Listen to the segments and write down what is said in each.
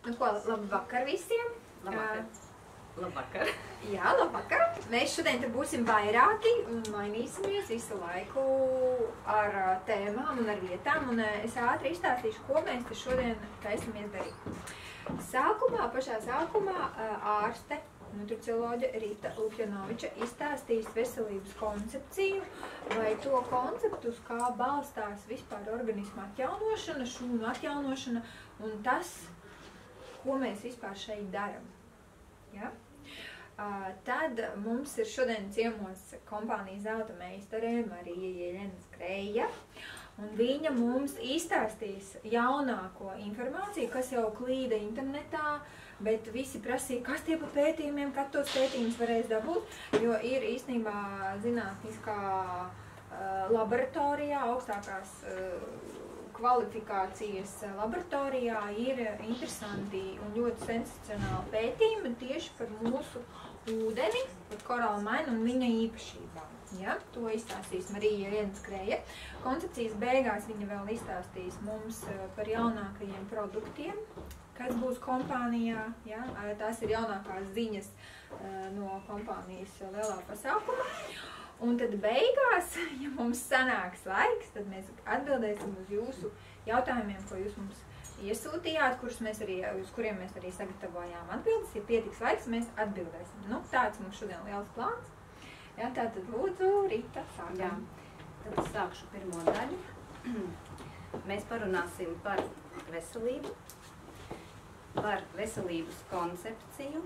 Nu ko, labvakar visiem! Labvakar! Labvakar! Jā, labvakar! Mēs šodien te būsim vairāki un mainīsimies visu laiku ar tēmām un ar vietām, un es ātri izstāstīšu, ko mēs te šodien taisamies darīt. Pašā sākumā ārste, nutricioloģe Rita Lupjanoviča izstāstīs veselības koncepciju vai to konceptu, uz kā balstās vispār organisma atjaunošana, šūnu atjaunošana un tas, ko mēs vispār šeit daram. Ja? Tad mums ir šodien ciemos kompānijas zelta meistarē Marija Jeļena Skreja, un viņa mums izstāstīs jaunāko informāciju, kas jau klīda internetā, bet visi prasīja, kas tie pa pētījumiem, kad tos pētījumus varēs dabūt, jo ir īstenībā zinātniskā laboratorijā, augstākās kvalifikācijas laboratorijā ir interesanti un ļoti sensacionāli pētījumi tieši par mūsu ūdeni, par korāla mainu un viņa īpašībām. Ja? To izstāstīs Marija Jeļena Skreja. Koncepcijas beigās viņa vēl izstāstīs mums par jaunākajiem produktiem, kas būs kompānijā. Ja? Tās ir jaunākās ziņas no kompānijas lielā pasākuma. Un tad beigās, ja mums sanāks laiks, tad mēs atbildēsim uz jūsu jautājumiem, ko jūs mums iesūtījāt, uz kuriem mēs arī sagatavojām atbildes. Ja pietiks laiks, mēs atbildēsim. Nu, tāds mums šodien liels plāns. Jā, tātad lūdzu, Rita, sākam. Jā, tad es sākšu pirmo daļu. Mēs parunāsim par veselību, par veselības koncepciju,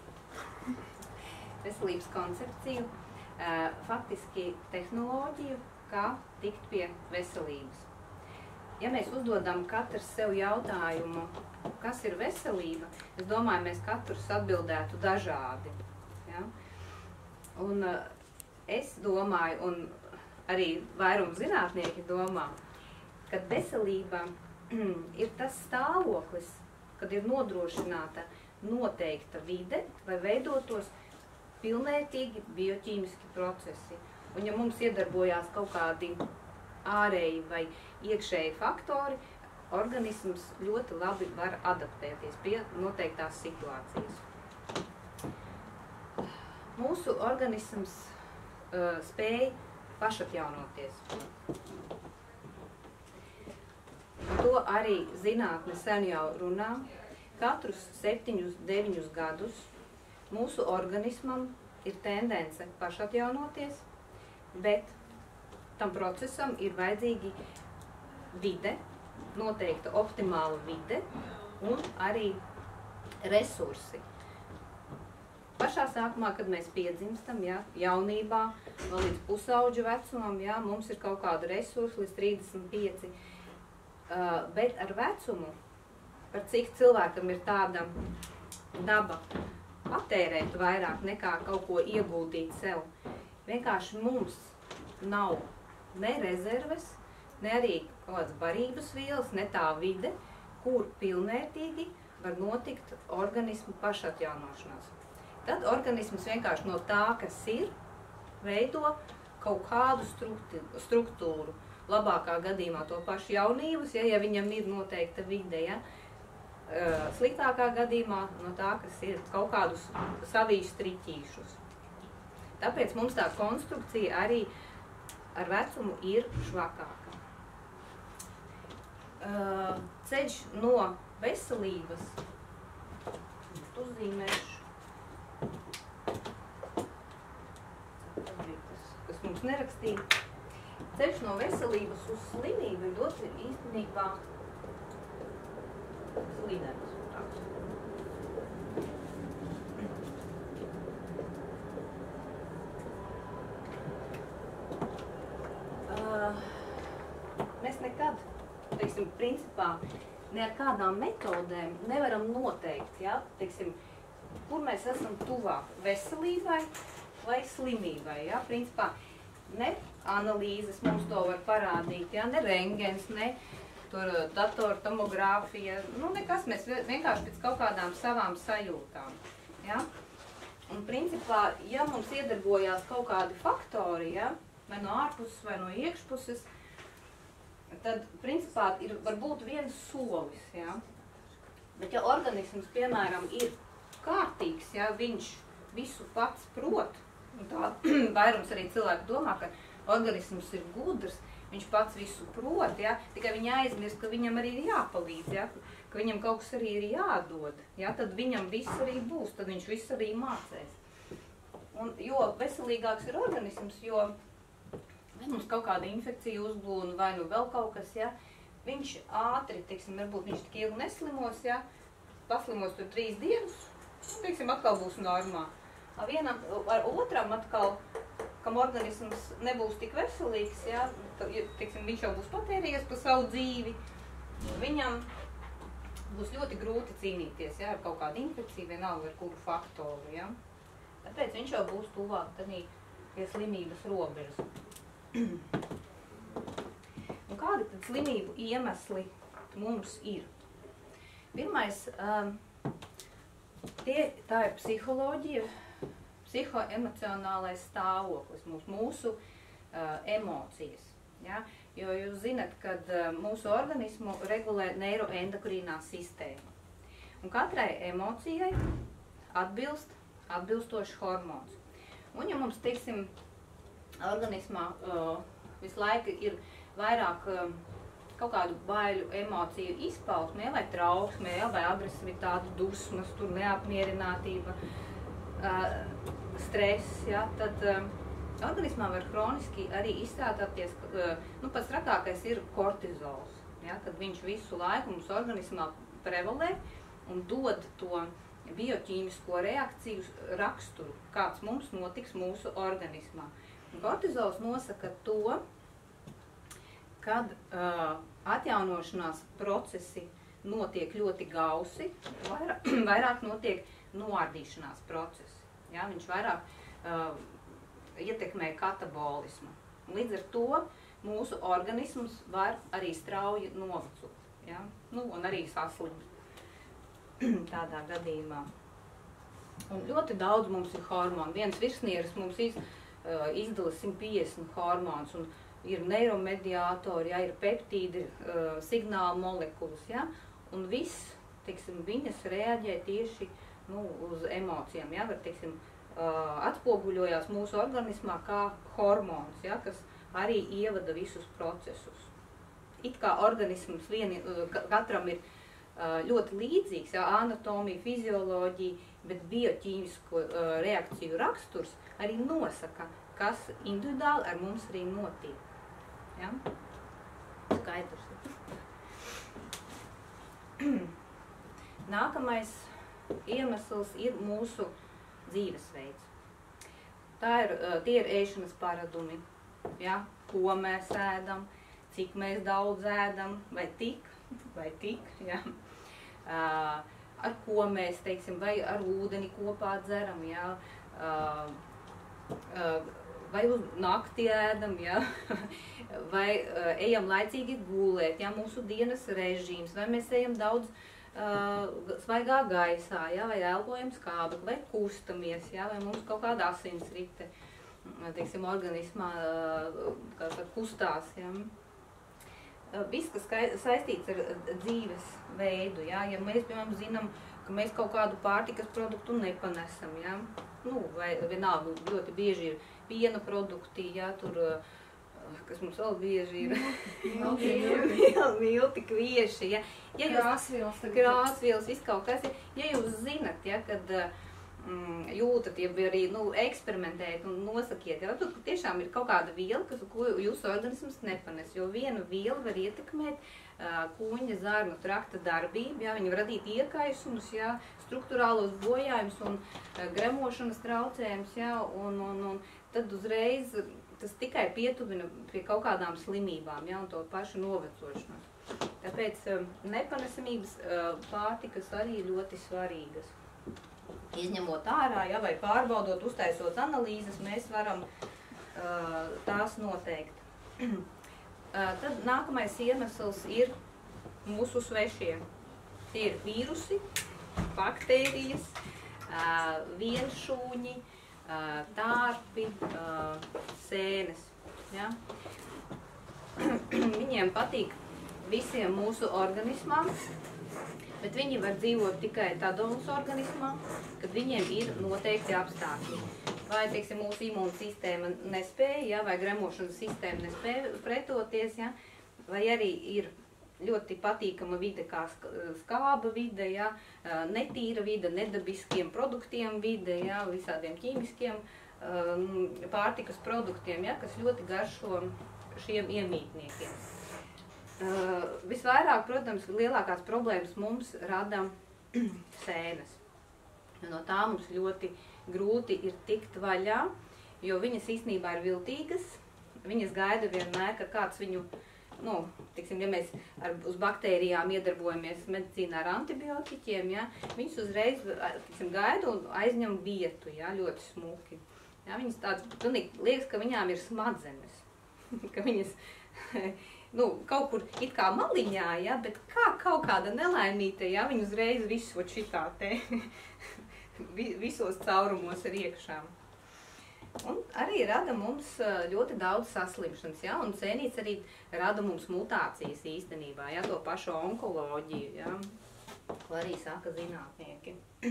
faktiski tehnoloģiju, kā tikt pie veselības. Ja mēs uzdodam katrs sev jautājumu, kas ir veselība, es domāju, mēs katrs atbildētu dažādi. Ja? Un es domāju, un arī vairums zinātnieki domā, ka veselība ir tas stāvoklis, kad ir nodrošināta noteikta vide, lai veidotos pilnvērtīgi bioķīmiski procesi. Un ja mums iedarbojās kaut kādi ārēji vai iekšēji faktori, organisms ļoti labi var adaptēties pie noteiktās situācijas. Mūsu organisms spēj pašatjaunoties. Un to arī zinātne sen jau runā. Katrus 7–9 gadus mūsu organismam ir tendence pašatjaunoties, bet tam procesam ir vajadzīgi vide, noteikta optimāla vide un arī resursi. Pašā sākumā, kad mēs piedzimstam, ja, jaunībā, vēl līdz pusauģu vecumam, ja, mums ir kaut kāda resursa līdz 35, bet ar vecumu, par cik cilvēkam ir tāda daba patērēt vairāk nekā kaut ko ieguldīt sev, vienkārši mums nav ne rezerves, ne arī kaut kādas barības vielas, ne tā vide, kur pilnvērtīgi var notikt organismu pašatjaunošanās. Tad organisms vienkārši no tā, kas ir, veido kaut kādu struktūru. Labākā gadījumā to pašu jaunības, ja viņam ir noteikta vide, ja. Sliktākā gadījumā no tā, kas ir kaut kādus savīšu striķīšus. Tāpēc mums tā konstrukcija arī ar vecumu ir švakāka. Ceļš no veselības, uzzīmēšu, kas mums nerakstīja, ceļš no veselības uz slimību ir ļoti īstenībā slīdens. Mēs nekad, teiksim, principā, ne ar kādām metodēm nevaram noteikt, ja, teiksim, kur mēs esam tuvāk veselībai vai slimībai. Ja. Principā, ne analīzes mums to var parādīt, ja, ne rengens, ne datortomogrāfija, nu nekas, mēs vienkārši pēc kaut kādām savām sajūtām. Ja? Un principā, ja mums iedarbojās kaut kādi faktori, ja, vai no ārpuses, vai no iekšpuses, tad principā ir varbūt viens solis. Ja? Bet ja organisms, piemēram, ir kārtīgs, ja viņš visu pats prot, un tā vairums arī cilvēku domā, ka organisms ir gudrs, viņš pats visu prot, ja, tikai viņi aizmirst, ka viņam arī ir jāpalīdz, ja, ka viņam kaut kas arī ir jādod, ja, tad viņam viss arī būs, tad viņš viss arī mācēs. Un jo veselīgāks ir organisms, jo vai mums kaut kāda infekcija uzblūna vai nu vēl kaut kas, ja, viņš ātri, teiksim, varbūt viņš tik ilgi neslimos, ja, paslimos tur 3 dienas, teiksim, atkal būs normā. Vienam ar otram atkal, kam organisms nebūs tik veselīgs, ja, teiksim, viņš jau būs patērējies par savu dzīvi, viņam būs ļoti grūti cīnīties, ja, ar kaut kādu infekciju, vienalga ar kuru faktoru, ja. Tāpēc viņš jau būs tuvāk tādī pie slimības robežas. Un kādi tad slimību iemesli mums ir? Pirmais, tā ir psiholoģija, psihoemocionālais stāvoklis, mūsu emocijas. Ja? Jo jūs zinat, kad mūsu organismu regulē neiroendokrīnā sistēma. Un katrai emocijai atbilstošs hormons. Un ja mums, teiksim, organismā visu laiku ir vairāk kaut kādu baiļu emociju izpausmē, vai trauksmē, vai agresivitāte, dusmas, tur neapmierinātība, stress, ja, tad organismā var hroniski arī izstrādāties, pats trakākais ir kortizols, ja, kad viņš visu laiku mums organismā prevalē un dod to bioķīmisko reakciju raksturu, kāds mums notiks mūsu organismā. Un kortizols nosaka to, kad atjaunošanās procesi notiek ļoti gausi, vairāk notiek noārdīšanās procesi. Ja? Viņš vairāk ietekmē katabolismu. Līdz ar to mūsu organisms var arī strauji novecot, ja? Un arī saslimt tādā gadījumā. Un ļoti daudz mums ir hormonu. Viens virsnieris mums izdala 150 hormonus, un ir neiromediātori, ja, ir peptīdi, signāla molekulas, ja, un viss, teiksim, viņas reaģē tieši uz emocijām, ja, var, teiksim, atspoguļojās mūsu organismā kā hormons, ja, kas arī ievada visus procesus. It kā organisms katram ir ļoti līdzīgs, ja, anatomija, fizioloģija, bet bioķīmisko reakciju raksturs arī nosaka, kas individuāli ar mums arī notiek. Ja? Skaidrs. Nākamais iemesls ir mūsu dzīvesveids. Tie ir ēšanas paradumi, ja? Ko mēs ēdam, cik mēs daudz ēdam, vai tik, ja? Ar ko mēs, teiksim, vai ar ūdeni kopā dzeram, ja? Vai uz nakti ēdam, ja? Vai ejam laicīgi gulēt, ja? Mūsu dienas režīms, vai mēs ejam daudz svaigā gaisā, ja? Vai elpojam skābekli, vai kustamies, ja? Vai mums kaut kāda asinsrite, teiksim, organismā kustās, ja? Viss, kas saistīts ar dzīves veidu, ja? Ja mēs, piemēram, zinām, ka mēs kaut kādu pārtikas produktu nepanesam, ja? Vai vienalga ļoti bieži ir piena produkti, ja? Tur, kas mums vēl bieži ir, milti, kvieši, ja? Krāsvielas, viss kaut kas ir. Ja jūs zinat, ja, kad jūtat, ja arī eksperimentējat un nosakiet, ja, tad tiešām ir kaut kāda viela, ko jūsu organisms nepanes, jo viena viela var ietekmēt kūņa zarnu trakta darbību, ja, viņa var radīt iekaisumus, ja, struktūrālos bojājumus un gremošanas traucējumus, ja, un tad uzreiz tas tikai pietuvina pie kaut kādām slimībām, ja, un to pašu novecošanos. Tāpēc nepanesamības pārtikas arī ļoti svarīgas. Izņemot ārā, ja, vai pārbaudot, uztaisot analīzes, mēs varam tās noteikt. Tad nākamais iemesls ir mūsu svešie. Tie ir vīrusi, baktērijas, vienšūņi, tārpi, sēnes. Ja? Viņiem patīk visiem mūsu organismām, Bet viņi var dzīvot tikai tādos organismā, kad viņiem ir noteikti apstākļi. Vai, teiksim, mūsu imūnsistēma nespēja, ja, vai gremošanas sistēma nespēja pretoties, ja, vai arī ir ļoti patīkama vide kā skāba vide, ja, netīra vide, nedabiskiem produktiem vide, ja, visādiem ķīmiskiem pārtikas produktiem, ja, kas ļoti garšo šiem iemītniekiem. Visvairāk, protams, lielākās problēmas mums rada sēnes. No tā mums ļoti grūti ir tikt vaļā, jo viņas īstenībā ir viltīgas. Viņas gaida vienmēr, ka kāds viņu, tiksim, ja mēs uz baktērijām iedarbojamies medicīnā ar antibiotiķiem, ja, viņas uzreiz, tiksim, gaida un aizņem vietu, ja, ļoti smuki. Ja, viņas tāds, pilnīgi liekas, ka viņām ir smadzenes, ka viņas, kaut kur it kā maliņā, ja, bet kā kaut kāda nelaimīte, ja, viņa uzreiz visu šitā te, visos caurumos ir iekšā. Un arī rada mums ļoti daudz saslimšanas, ja, un cēnīts arī rada mums mutācijas īstenībā, ja, to pašu onkoloģiju, ja, ko arī saka zinātnieki.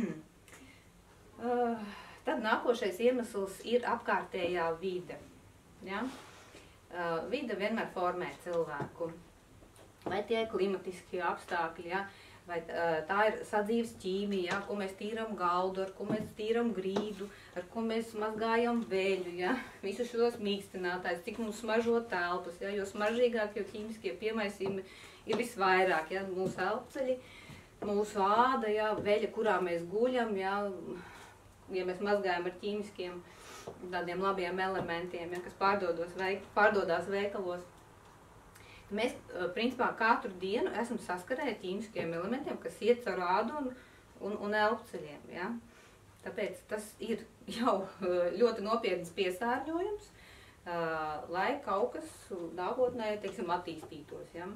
Tad nākošais iemesls ir apkārtējā vide, ja. Vide vienmēr formē cilvēku, vai tie ir klimatiskie apstākļi, ja, vai tā ir sadzīves ķīmija, ja, ko mēs tīram galdu, ar ko mēs tīram grīdu, ar ko mēs mazgājam veļu, ja, visus šos mīkstinātājus, cik mums smaržo telpas, ja, jo smaržīgāk, jo ķīmiskie piemaisījumi ir visvairāk, ja, mūsu elpceļi, mūsu āda, ja, veļa, kurā mēs guļam, ja mēs mazgājam ar ķīmiskiem tādiem labiem elementiem, ja, kas pārdodās veikalos. Mēs, principā, katru dienu esam saskarē ar ķīmiskiem elementiem, kas iet caur ādu un elpceļiem. Ja. Tāpēc tas ir jau ļoti nopietns piesārņojums, lai kaut kas nākotnē, teiksim, attīstītos. Ja.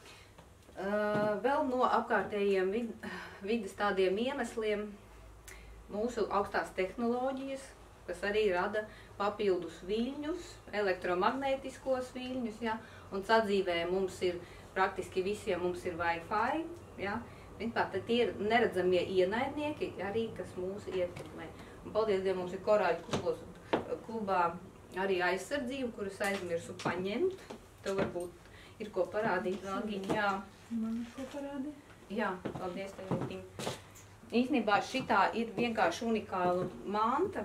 Vēl no apkārtējiem vides tādiem iemesliem mūsu augstās tehnoloģijas, kas arī rada papildus viļņus, elektromagnētiskos viļņus, ja, un sadzīvē mums ir, praktiski visiem mums ir Wi-Fi, ja, tad tie ir neredzamie ienaidnieki arī, kas mūs ietekmē. Un paldies Dievam, mums ir korāļu klubā arī aizsardzība, kuras aizmirsu paņemt. Tev varbūt ir ko parādīt, Valgīņa, jā. Man ir ko parādīt? Jā, paldies tev, Valgīņa. Īstenībā šitā ir vienkārši unikāla manta,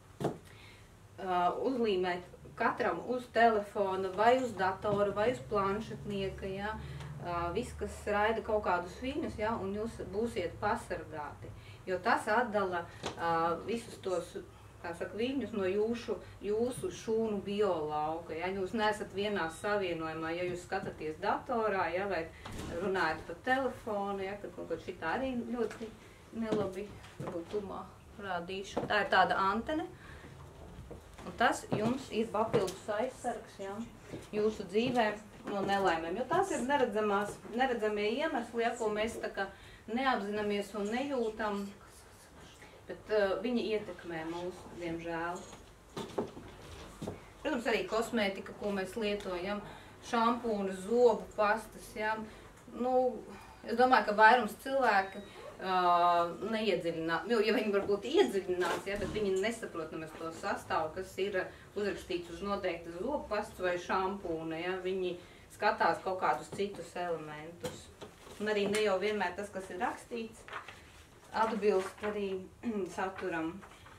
uzlīmēt katram uz telefona, vai uz datora, vai uz planšetnieka, ja, viss, kas raida kaut kādus viļņus, ja, un jūs būsiet pasargāti. Jo tas atdala visus tos, kā saka, viļņus no jūsu šūnu biolauka. Ja, jūs neesat vienā savienojumā, ja jūs skatāties datorā, ja, vai runājat pa telefonu, ja, tad kaut šitā arī ļoti nelabi, varbūt tumā rādīšu. Tā ir tāda antene. Un tas jums ir papildus aizsargs, ja, jūsu dzīvē no nelaimēm, jo tās ir neredzamie iemesli, ja, ko mēs tā kā neapzināmies un nejūtam, bet viņi ietekmē mūs, diemžēl. Protams, arī kosmētika, ko mēs lietojam, šampūni, zobu pastas, ja, es domāju, ka vairums cilvēki neiedziļināt, ja viņi varbūt iedziļinās, ja, bet viņi nesaprot nemaz to sastāvu, kas ir uzrakstīts uz noteiktas zobpastas vai šampūna, ja, viņi skatās kaut kādus citus elementus. Un arī ne jau vienmēr tas, kas ir rakstīts, atbilst arī saturam.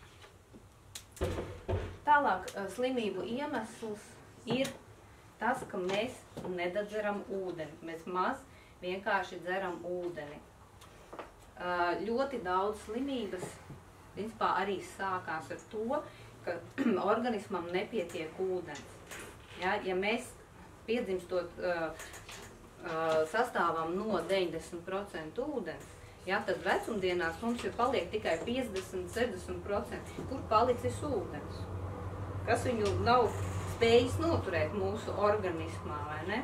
Tālāk slimību iemesls ir tas, ka mēs nedadzeram ūdeni, mēs maz vienkārši dzeram ūdeni. Ļoti daudz slimības, principā, arī sākās ar to, ka organismam nepietiek ūdens. Ja, ja mēs piedzimstot sastāvam no 90% ūdens, ja, tad vecumdienās mums ir paliek tikai 50–60%, kur palicis ūdens, kas viņu nav spējis noturēt mūsu organismā, vai ne?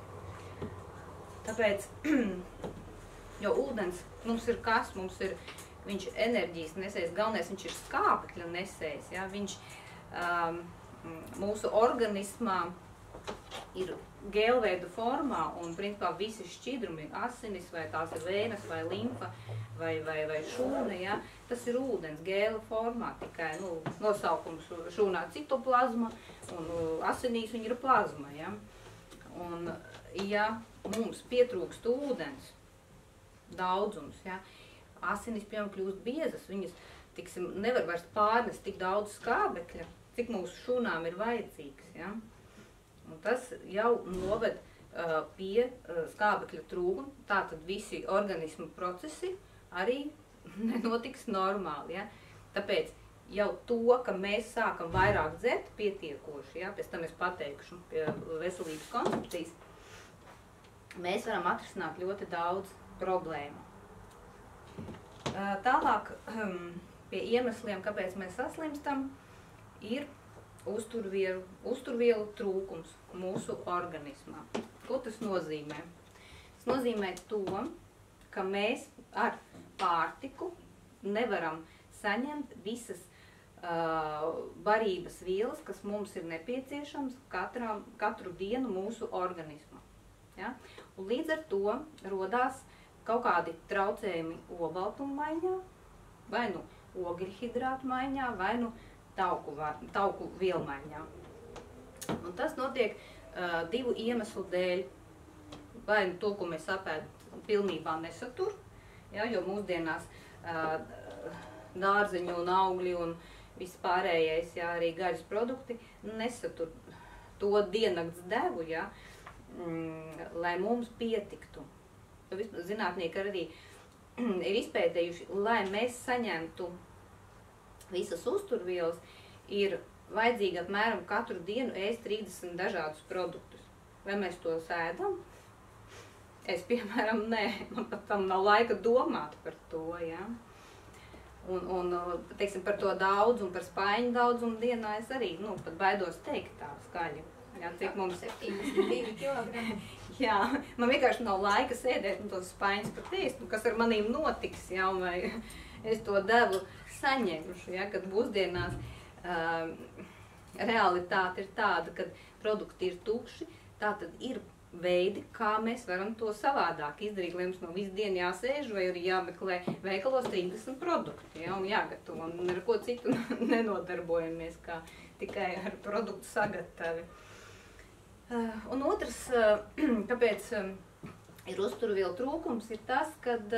Tāpēc, jo ūdens mums ir kas? Viņš enerģijas nesējs, galvenais viņš ir skābekļa nesējs, ja? Viņš mūsu organismā ir gēlveida formā un principā visi šķidrumi, asinis, vai tās ir vēnes, vai limfa, vai šūna, ja, tas ir ūdens gēla formā, tikai nosaukums šūnā citoplazma un asinīs viņa ir plazma. Ja. Un, ja mums pietrūkst ūdens daudzums, ja, asinis, piemēram, kļūst biezas, viņas, tiksim, nevar vairs pārnest tik daudz skābekļa, cik mūsu šūnām ir vajadzīgs. Ja. Un tas jau noved pie skābekļa trūkuma, tātad visi organismu procesi arī nenotiks normāli. Ja. Tāpēc jau to, ka mēs sākam vairāk dzert pietiekoši, ja, pēc tam es pateikšu pie veselības koncepcijas, mēs varam atrisināt ļoti daudz problēmu. Tālāk pie iemesliem, kāpēc mēs saslimstam, ir uzturvielu trūkums mūsu organismā. Ko tas nozīmē? Tas nozīmē to, ka mēs ar pārtiku nevaram saņemt visas barības vielas, kas mums ir nepieciešams katru dienu mūsu organismā. Ja? Un līdz ar to rodās kaut kādi traucējumi olbaltumu maiņā, vai nu ogļhidrātu maiņā, vai nu tauku vielu maiņā. Un tas notiek divu iemeslu dēļ. Vai nu to, ko mēs apēdam, pilnībā nesatur, ja, jo mūsdienās dārzeņu un augļi un viss pārējais, ja, arī gaļas produkti nesatur to diennakts devu, ja, lai mums pietiktu. Zinātnieki arī ir izpētējuši, lai mēs saņemtu visas uzturvielas, ir vajadzīgi apmēram katru dienu ēst 30 dažādus produktus. Vai mēs to ēdam? Es, piemēram, nē, man pat tam nav laika domāt par to, ja. Un teiksim, par to daudzumu, par spaiņu daudzumu dienā es arī, pat baidos teikt tā skaļi. Jā, cik mums 72 kilogrami. Jā, man vienkārši nav laika sēdēt un tos spaiņus pat ēst, kas ar manīm notiks, jā, vai es to devu saņemšu, ja, kad mūsdienās realitāte ir tāda, kad produkti ir tukši, tātad ir veidi, kā mēs varam to savādāk izdarīt, lai mums no visu dienu jāsēž vai arī jāmeklē veikalos 30 produkti, ja, un jāgatavo, un ar ko citu nenodarbojamies, kā tikai ar produktu sagatavi. Un otrs, kāpēc ir uzturvielu trūkums, ir tas, kad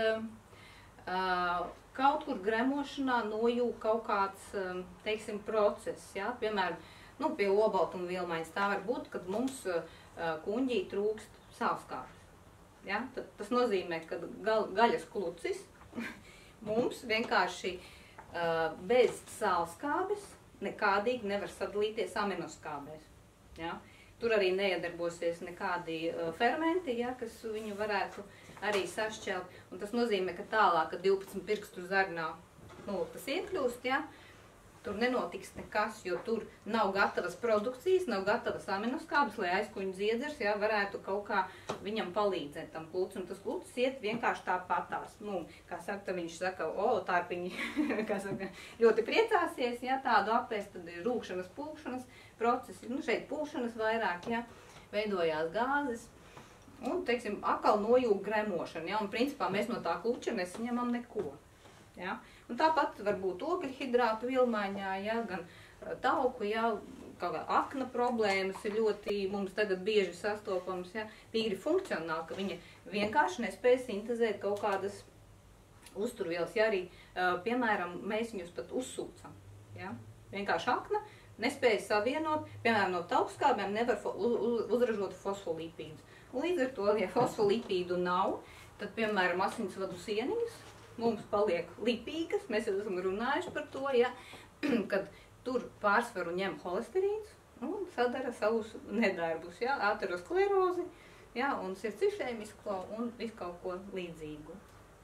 kaut kur gremošanā nojūg kaut kāds, teiksim, process, ja, piemēram, pie olbaltumu vielmaiņas tā var būt, kad mums kuņģī trūkst sālskābes. Ja? Tas nozīmē, ka gaļas klucis mums vienkārši bez sālskābes nekādīgi nevar sadalīties aminoskābēs. Ja? Tur arī neiedarbosies nekādi fermenti, ja, kas viņu varētu arī sašķelt. Un tas nozīmē, ka tālāk, kad 12 pirkstu zarnā tas iekļūst, ja, tur nenotiks nekas, jo tur nav gatavas produkcijas, nav gatavas aminoskābes, lai aizkuņu dziedzers, ja, varētu kaut kā viņam palīdzēt tam klucis. Un tas klucis iet vienkārši tāpatās. Kā saka, viņš saka, tārpiņi, kā saka, ļoti priecāsies, ja, tādu apēst, tad ir rūkšanas, pūkšanas procesi. Šeit pūkšanas vairāk, ja, veidojās gāzes. Un, teiksim, atkal nojūg gremošana, ja, un principā mēs no tā kluča nesaņemam neko. Ja. Un tāpat var būt ogļhidrātu vielmaiņā, ja, gan tauku, ja, kaut kā akna problēmas ir ļoti mums tagad bieži sastopams, ja, tīri funkcionāli, ka viņa vienkārši nespēja sintezēt kaut kādas uzturvielas, ja arī, piemēram, mēs viņus pat uzsūcam, ja. Vienkārši akna nespēja savienot, piemēram, no taukskābēm nevar uzražot fosfolipīdus. Un līdz ar to, ja fosfolipīdu nav, tad, piemēram, asinsvadu sieniņas mums paliek lipīgas, mēs jau esam runājuši par to, ja, kad tur pārsvaru ņem holesterīns un sadara savus nedarbus, ja, aterosklerozi, ja, un sirds išēmisko un visu kaut ko līdzīgu.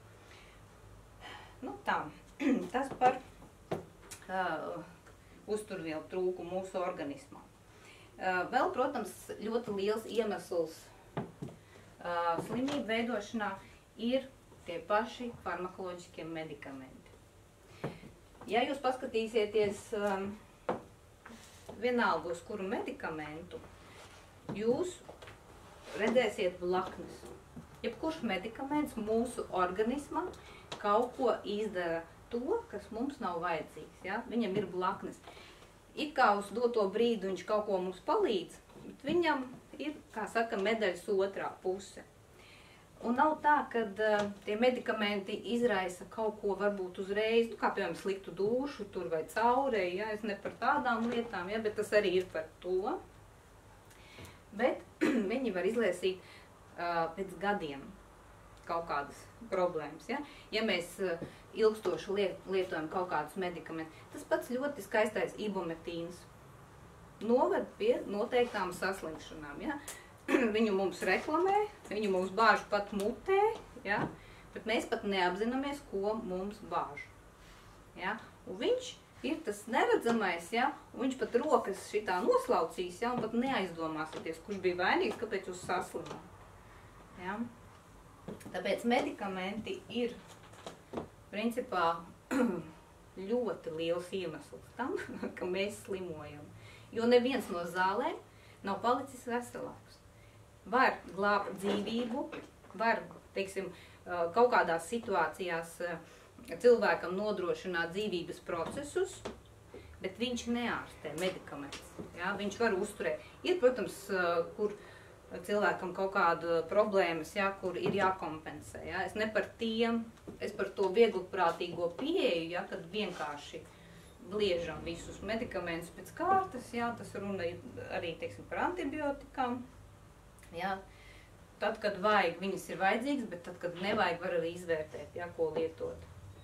Tā, tas par uzturvielu trūkumu mūsu organismā. Vēl, protams, ļoti liels iemesls slimību veidošanā ir tie paši farmakoloģiskie medikamenti. Ja jūs paskatīsieties vienalga uz kuru medikamentu, jūs redzēsiet blaknes. Jebkurš medikaments mūsu organismam kaut ko izdara to, kas mums nav vajadzīgs. Ja? Viņam ir blaknes. It kā uz doto brīdi viņš kaut ko mums palīdz, bet viņam ir, kā saka, medaļas otrā puse. Un nav tā, ka tie medikamenti izraisa kaut ko varbūt uzreiz, kā piemēram sliktu dušu tur vai caurēju, ja, es ne par tādām lietām, ja, bet tas arī ir par to. Bet viņi var izlēsīt pēc gadiem kaut kādas problēmas, ja. Ja mēs ilgstoši lietojam kaut kādus medikamentus, tas pats ļoti skaistais ibumetīns noved pie noteiktām saslimšanām, ja. Viņu mums reklamē, viņu mums bāž pat mutē, ja? Bet mēs pat neapzināmies, ko mums bāž. Ja? Un viņš ir tas neredzamais, ja? Un viņš pat rokas šitā noslaucīs, ja? Un pat neaizdomāsieties, kurš bija vainīgs, kāpēc jūs saslimāt. Ja? Tāpēc medikamenti ir, principā, ļoti liels iemesls tam, ka mēs slimojam. Jo neviens no zālēm nav palicis veselāks. Var glābt dzīvību, var, teiksim, kaut kādās situācijās cilvēkam nodrošināt dzīvības procesus, bet viņš neārstē medikaments. Ja? Viņš var uzturēt. Ir, protams, kur cilvēkam kaut kāda problēmas, ja, kur ir jākompensē. Ja? Es ne par tiem, es par to viegliprātīgo pieeju, ja, kad vienkārši bliežam visus medikamentus pēc kārtas, ja? Tas runa ir arī, teiksim, par antibiotikām. Ja, tad, kad vajag, viņas ir vajadzīgas, bet tad, kad nevajag, var arī izvērtēt, ja, ko lietot.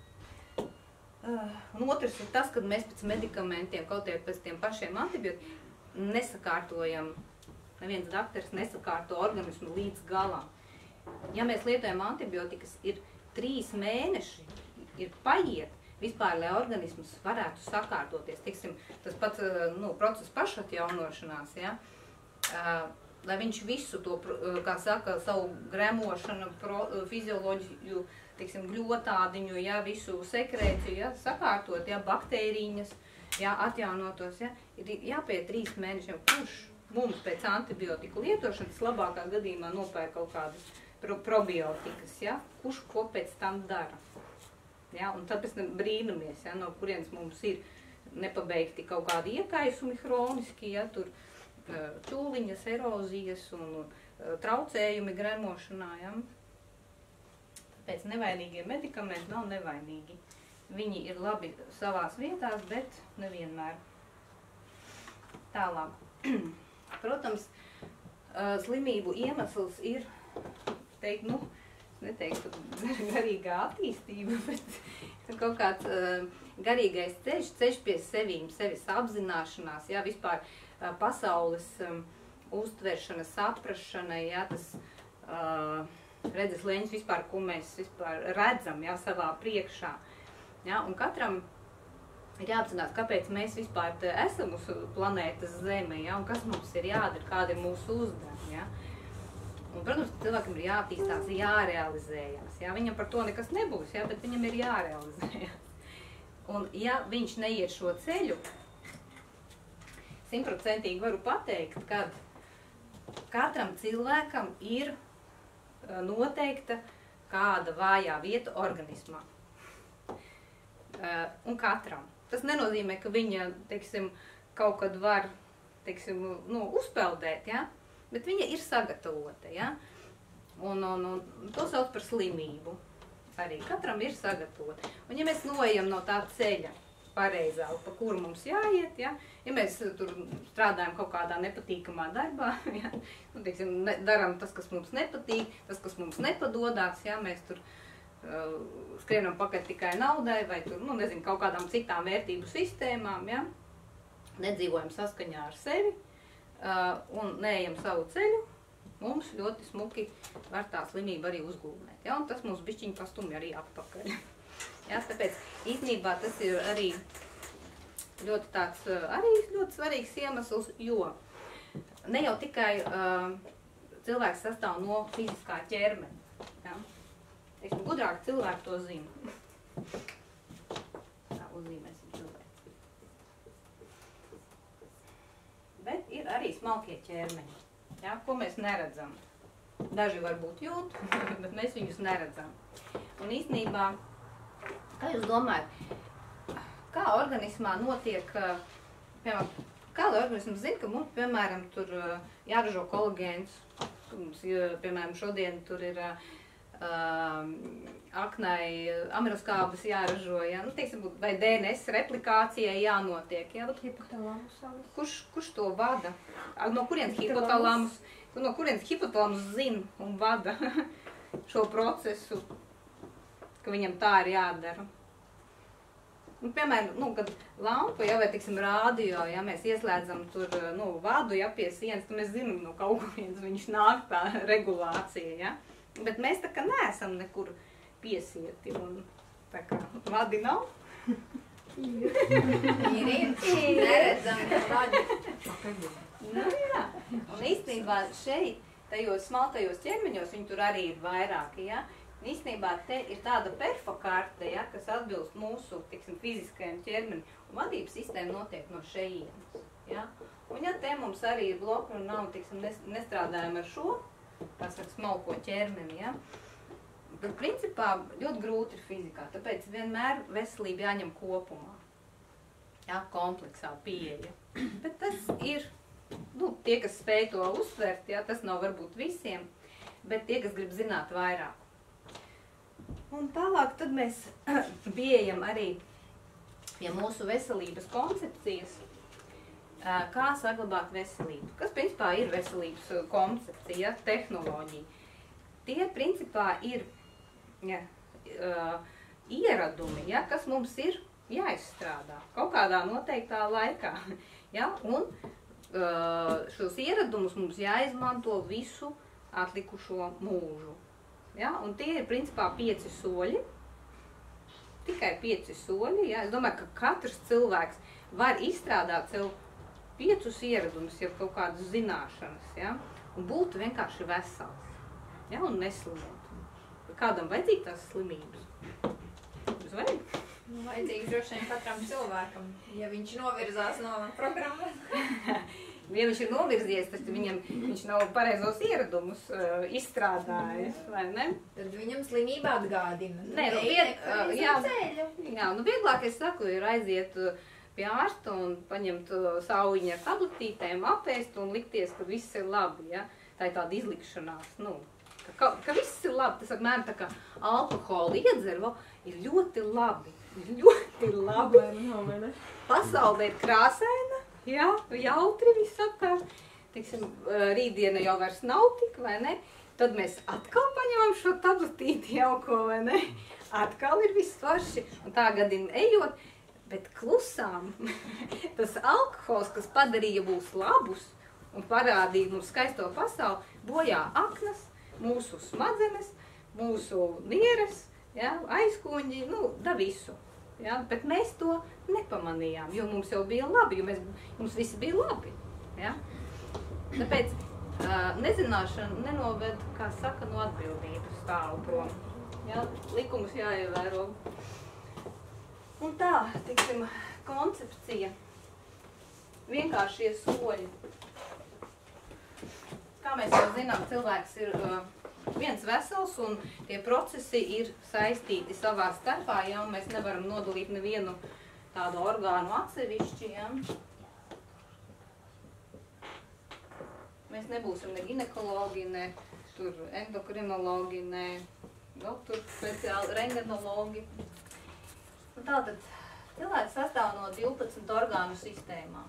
Un otrs ir tas, kad mēs pēc medikamentiem, kaut arī pēc tiem pašiem antibiotikiem, nesakārtojam, neviens dakteris nesakārto organismu līdz galam. Ja mēs lietojam antibiotikas, ir 3 mēneši, ir paiet, vispār, lai organisms varētu sakārtoties. Teiksim, tas pats process pašatjaunošanās, ja, lai viņš visu to, kā saka, savu gremošanu, fizioloģiju, teiksim, gļotādiņu, ja, visu sekrēciju, ja, sakārtot, ja, baktērīņas, ja, atjaunotos, ja, ir jāpiet 3 mēnešiem, kurš mums pēc antibiotiku lietošanas labākā gadījumā nopērk kaut kādas probiotikas, ja, kurš ko pēc tam dara. Ja, un tāpēc brīnamies, ja, no kurienes mums ir nepabeigti kaut kādi iekaisumi hroniski, ja, tur ķūliņas, erozijas un traucējumi gremošanā. Ja? Tāpēc nevainīgie medikamenti nav nevainīgi. Viņi ir labi savās vietās, bet nevienmēr. Tālāk. Protams, slimību iemesls ir, teikt, neteiktu garīgā attīstība, bet kaut kāds garīgais ceļš pie sevis apzināšanās, ja, vispār pasaules uztveršana, saprašana, ja, tas redzes leņķis vispār, ko mēs vispār redzam, ja, savā priekšā. Ja, un katram ir jāapzinās, kāpēc mēs vispār esam uz planētas Zeme, ja, un kas mums ir jādara, kāda ir mūsu uzdevuma. Ja. Un, protams, cilvēkam ir jāattīstās, jārealizējās. Ja. Viņam par to nekas nebūs, ja, bet viņam ir jārealizējās. Un ja viņš neiet šo ceļu, 100% varu pateikt, ka katram cilvēkam ir noteikta kāda vājā vieta organismā. Un katram. Tas nenozīmē, ka viņa, teiksim, kaut kad var, teiksim, uzpeldēt, ja? Bet viņa ir sagatavota, ja? Un to sauc par slimību. Arī katram ir sagatavota. Un ja mēs noejam no tā ceļa pareizā, pa kuru mums jāiet, ja mēs tur strādājam kaut kādā nepatīkamā darbā, ja, teiksim, daram tas, kas mums nepatīk, tas, kas mums nepadodās, ja, mēs tur skrienam pakaļ tikai naudai vai tur, nezinu, kaut kādām citām vērtību sistēmām, ja, nedzīvojam saskaņā ar sevi un neejam savu ceļu, mums ļoti smuki var tā slimība arī uzgulmēt, ja, un tas mums bišķiņ pastumj arī atpakaļ. Ja, tāpēc īstenībā tas ir arī ļoti tāds, arī ļoti svarīgs iemesls, jo ne jau tikai cilvēks sastāv no fiziskā ķermeņa. Ja? Teiksim, gudrāk cilvēki to zina. Tā uzzīmēsim cilvēku. Bet ir arī smalkie ķermeņi. ja, ko mēs neredzam. Daži varbūt jūt, bet mēs viņus neredzam. Un īstenībā, kā jūs domājat, kā organismā notiek, piemēram, kāda organisms zina, ka mums, piemēram, tur jāražo kolagēns, mums, piemēram, šodien tur ir aknai amiloskābes jāražo, ja? Nu, teiksim, vai DNS replikācijai jānotiek, ja? Kurš to vada? No kurienes hipotalamus? No kurienes hipotalamus zina un vada šo procesu, ka viņam tā ir jādara? Nu, piemēram, kad lampa, ja, vai, tiksim, rādio, ja mēs ieslēdzam tur, vadu, ja, pie sienas, tad mēs zinām, no kaut kurienes viņš nāk tā regulācija, ja? Bet mēs tā kā neesam nekur piesieti un tā kā vadi nav. Ir, neredzam vadi. Nu jā, un īstenībā šeit, tajos smalkajos ķermeņos, viņi tur arī ir vairāki, ja? Īstenībā te ir tāda perfokarte, ja, kas atbilst mūsu, tiksim, fiziskajam ķermenim, un vadības sistēma notiek no šejienes, ja? Un ja te mums arī ir bloki un nav, tiksim, nestrādājam ar šo, tā saka, smalko ķermeni, ja? Bet principā ļoti grūti ir fizikā, tāpēc vienmēr veselība jāņem kopumā, ja, kompleksā pieeja. Bet tas ir, tie, kas spēj to uztvert, ja, tas nav varbūt visiem, bet tie, kas grib zināt vairāk. Un tālāk tad mēs pieejam arī pie mūsu veselības koncepcijas, kā saglabāt veselību. Kas principā ir veselības koncepcija, tehnoloģija? Tie principā ir ieradumi, ja, kas mums ir jāizstrādā kaut kādā noteiktā laikā. Ja? Un šos ieradumus mums jāizmanto visu atlikušo mūžu. Ja? Un tie ir principā 5 soļi, tikai 5 soļi. Ja? Es domāju, ka katrs cilvēks var izstrādāt sev 5 ieradumus, jau kaut kādas zināšanas, ja? Un būt vienkārši vesels, ja? Un neslimot. Kādam vajadzīgi tās slimības? Jūs vajag? Vajadzīgs droši vien katram cilvēkam, ja viņš novirzās no programmas. Ja viņš ir novirzies, tad viņš nav pareizos ieradumus izstrādājis, vai ne? Tad viņam slimība atgādina. Nē, vieglāk es saku, ir aiziet pie ārsta un paņemt saujiņu ar tabletītēm, apēst un likties, ka viss ir labi, ja? Tā ir tāda izlikšanās, ka viss ir labi. Tas apmēram tā kā alkoholu iedzer, ir ļoti labi. Ļoti labi. Pasaule ir krāsaina, jā, jautri viss apkārt. Teiksim, rītdiena jau vairs nav tik, vai ne? Tad mēs atkal paņemam šo tabletīti jauko, vai ne? Atkal ir viss forši. Un tā gadina ejot, bet klusām tas alkohols, kas padarīja mūs labus un parādīja mums skaisto pasauli, bojā aknas, mūsu smadzenes, mūsu nieres, ja, aizkuņi, da visu. Ja? Bet mēs to nepamanījām, jo mums jau bija labi, jo mums visi bija labi. Ja? Tāpēc nezināšana nenoved, kā saka, no atbildības tālu prom. Ja? Likumus jāievēro. Un tā, tiksim, koncepcija, vienkārši šie soļi. Kā mēs jau zinām, cilvēks ir viens vesels un tie procesi ir saistīti savā starpā, ja, un mēs nevaram nodalīt nevienu tādu orgānu atsevišķi, ja. Mēs nebūsim ne ginekologi, ne tur endokrinologi, ne tur speciāli rengenologi. Un tātad cilvēks sastāv no 12 orgānu sistēmām.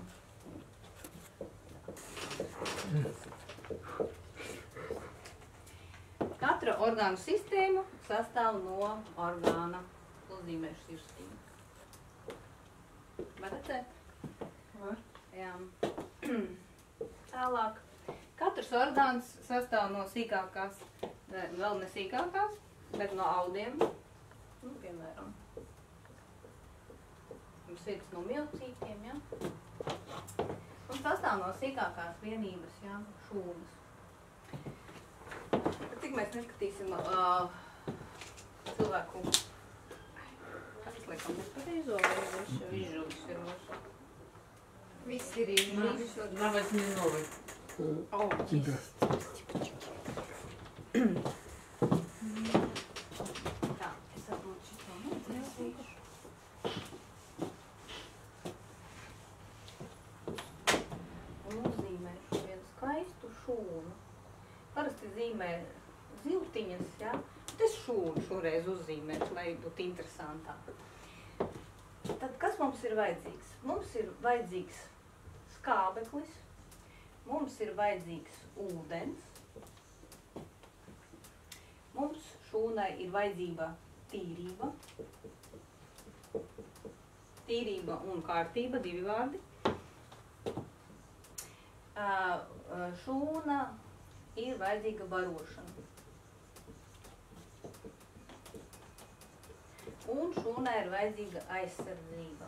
Katra orgānu sistēma sastāv no orgāna, uzzīmēšu sirstīm. Var redzēt? Var. Jā. Tālāk. Katrs orgāns sastāv no sīkākās, vēl ne sīkākās, bet no audiem. Piemēram. Sirds no miocītiem, ja? Un sastāv no sīkākās vienības, ja? Šūnas. Cik mēs neskatīsim cilvēku, izliekam nepareizo, vai viņš izžūdis ir mūsu? Viss ir izžūdis. Давайте не новый. тебя. Tā, es varbūt šito nodzēsīšu. Un uzzīmēšu vienu skaistu šūnu. Parasti zīmē ziltiņas, ja? Es šūnu šoreiz uzzīmēšu, lai būtu interesantāk. Tad kas mums ir vajadzīgs? Mums ir vajadzīgs skābeklis, mums ir vajadzīgs ūdens, mums šūnai ir vajadzība tīrība. Tīrība un kārtība, divi vārdi. Šūna ir vajadzīga barošana. Un šūnai ir vajadzīga aizsardzība.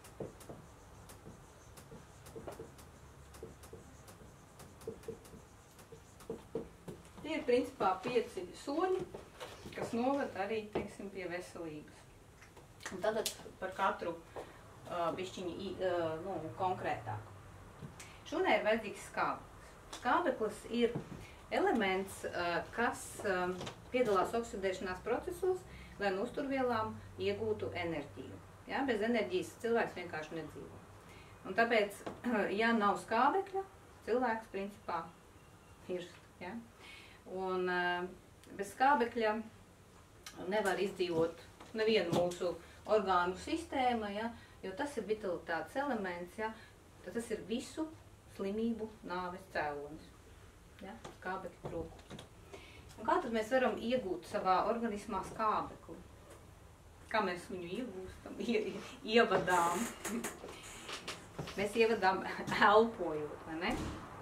Tie ir principā 5 soļi, kas noved arī, teiksim, pie veselības. Un tagad par katru bišķiņi konkrētāk. Šūnai ir vajadzīgs skābeklis. Skābeklis ir elements, kas piedalās oksidēšanās procesos, lai no uzturvielām iegūtu enerģiju. Ja? Bez enerģijas cilvēks vienkārši nedzīvo. Un tāpēc, ja nav skābekļa, cilvēks principā irst. Ja? Un bez skābekļa nevar izdzīvot nevienu mūsu orgānu sistēma, ja? Jo tas ir vitalitātes elements, ja? Tas ir visu slimību nāves cēlonis. Ja? Skābekļa trūkums. Un kā tad mēs varam iegūt savā organismā skābekli? Kā mēs viņu iegūstam? Ievadām. Mēs ievadām elpojot, vai ne?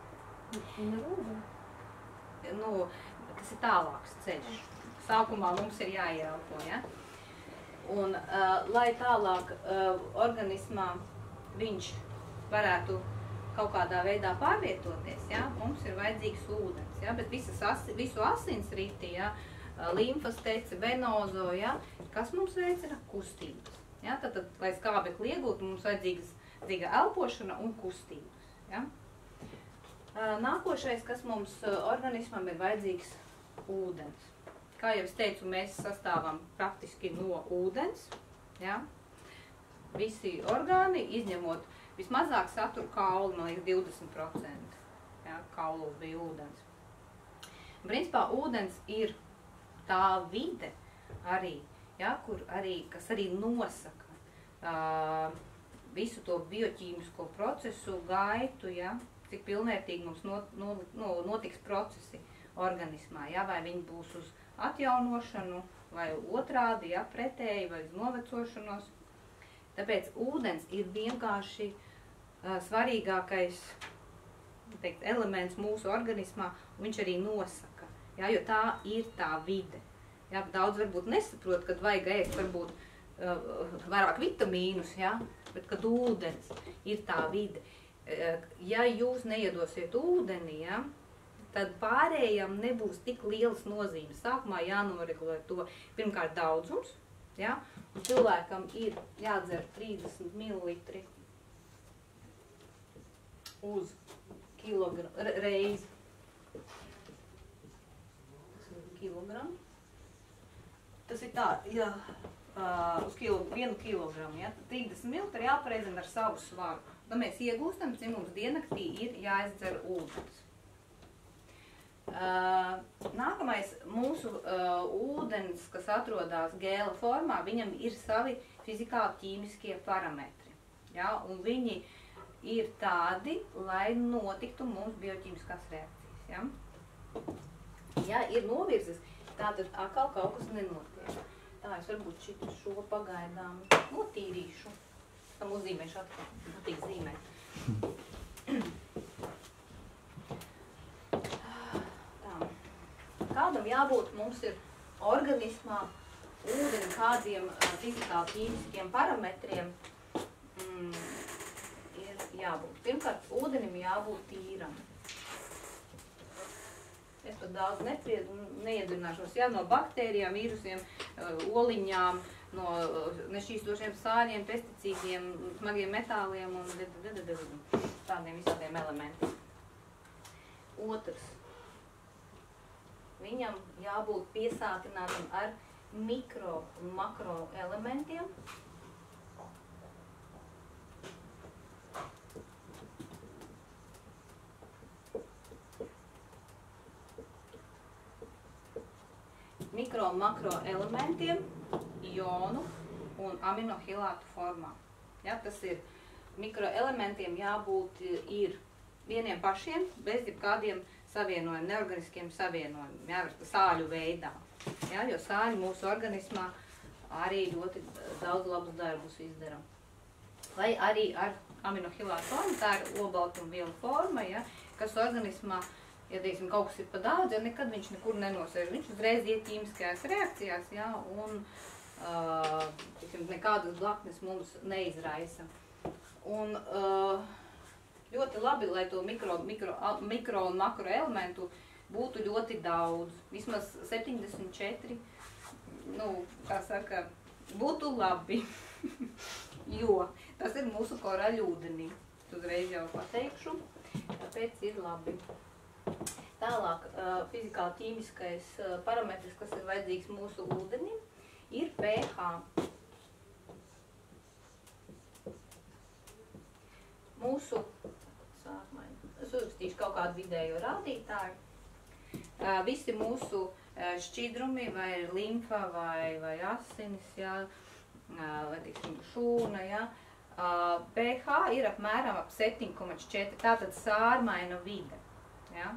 Tas ir tālāks ceļš. Sākumā mums ir jāieelpo, ja? Un, lai tālāk organismā viņš varētu kaut kādā veidā pārvietoties, ja, mums ir vajadzīgs ūdens, ja, bet visu asinsriti, ja, limfas tece, venozo, ja, kas mums veicina? Kustības. Ja, tad, lai skābekli iegūtu, mums vajadzīga elpošana un kustības. Ja. Nākošais, kas mums organismam ir vajadzīgs ūdens. Kā jau es teicu, mēs sastāvam praktiski no ūdens, ja. Visi orgāni, izņemot vismazāk satura kauli, man liekas, 20%. Ja, kaulos bija ūdens. Principā ūdens ir tā vide arī, ja, kas arī nosaka visu to bioķīmisko procesu gaitu, ja, cik pilnvērtīgi mums notiks procesi organismā, ja, vai viņi būs uz atjaunošanu, vai otrādi, ja, pretēji, vai uz novecošanos. Tāpēc ūdens ir vienkārši svarīgākais elements mūsu organismā, un viņš arī nosaka, ja, jo tā ir tā vide. Ja, daudz varbūt nesaprot, kad vajag ēst varbūt vairāk vitamīnus, ja, bet kad ūdens ir tā vide. Ja jūs neiedosiet ūdeni, ja, tad pārējām nebūs tik lielas nozīmes. Sākumā jānoregulē to pirmkārt daudzums, ja, un cilvēkam ir jādzer 30 ml uz reizi. Kilogramu. Tas ir tā, ja, uz 1 kilogramu, ja, 30 ml jāpareizina ar savu svaru. Tad mēs iegūstam, cik mums diennaktī ir jāizdzer ūdens. Nākamais mūsu ūdens, kas atrodās gēla formā, viņam ir savi fizikāli-ķīmiskie parametri. Ja, un viņi ir tādi, lai notiktu mums bioķīmiskās reakcijas. Ja, ja ir novirzes, tātad atkal kaut kas nenotiek. Tā, es varbūt šo pagaidām notīrīšu. Tam uzzīmēšu atkal, patīk zīmēt. Tā. Kādam jābūt mums ir organismā ūdeni kādiem fizikāli-ķīmiskiem parametriem ir jābūt. Pirmkārt, ūdenim jābūt tīram. Es pat daudz neiedrināšos, ja, no baktērijām, vīrusiem, oliņām, no nešķīstošiem sāļiem, pesticīdiem, smagiem metāliem un tādiem visādiem elementiem. Otrs. Viņam jābūt piesātinātam ar mikro un makro elementiem. Mikro un makro elementiem, jonu un aminohilātu formā. Ja, tas ir mikroelementiem jābūt ir vieniem pašiem, bez jebkādiem savienojumiem, neorganiskiem savienojumiem, jā, sāļu veidā. Ja, jo sāļi mūsu organismā arī ļoti daudz labus darbus izdara. Vai arī ar aminohilātu formu, tā ir olbaltumvielu forma, ja, kas organismā, ja teiksim, kaut kas ir pa daudz, ja nekad viņš nekur nenosēž. Viņš uzreiz iet ķīmiskajās reakcijās, ja, un teiksim, nekādas blaknes mums neizraisa. Un ļoti labi, lai to mikro un makro elementu būtu ļoti daudz. Vismaz 74, nu, kā saka, būtu labi, jo tas ir mūsu koraļūdenī. Uzreiz jau pateikšu, tāpēc ir labi. Tālāk, fizikāli ķīmiskais parametrs, kas ir vajadzīgs mūsu ūdenim, ir pH. Mūsu, es uzrakstīšu kaut kādu vidējo rādītāju. Visi mūsu šķidrumi, vai limfa, vai asinis, ja, vai teiksim, šūna, ja, pH ir apmēram ap 7,4, tātad sārmaina vide. Ja.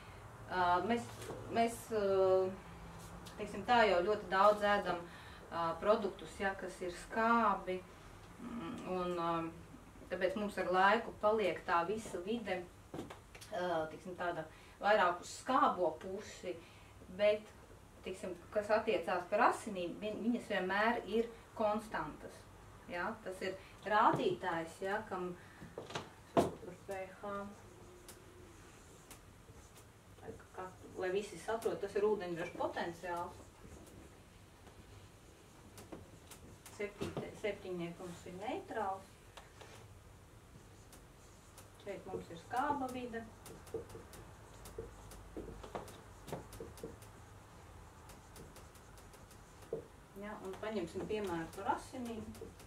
Mēs teiksim, tā jau ļoti daudz ēdam produktus, ja, kas ir skābi, un tāpēc mums ar laiku paliek tā visa vide, teiksim, tāda vairāk uz skābo pusi, bet, teiksim, kas attiecās par asinīm, viņas vienmēr ir konstantas. Ja? Tas ir rādītājs, ja, kam pH, lai visi saprot, tas ir ūdeņraža potenciāls. Septiņniekums ir neitrāls. Šeit mums ir skāba vide. Ja, un paņemsim piemēru par asinīm.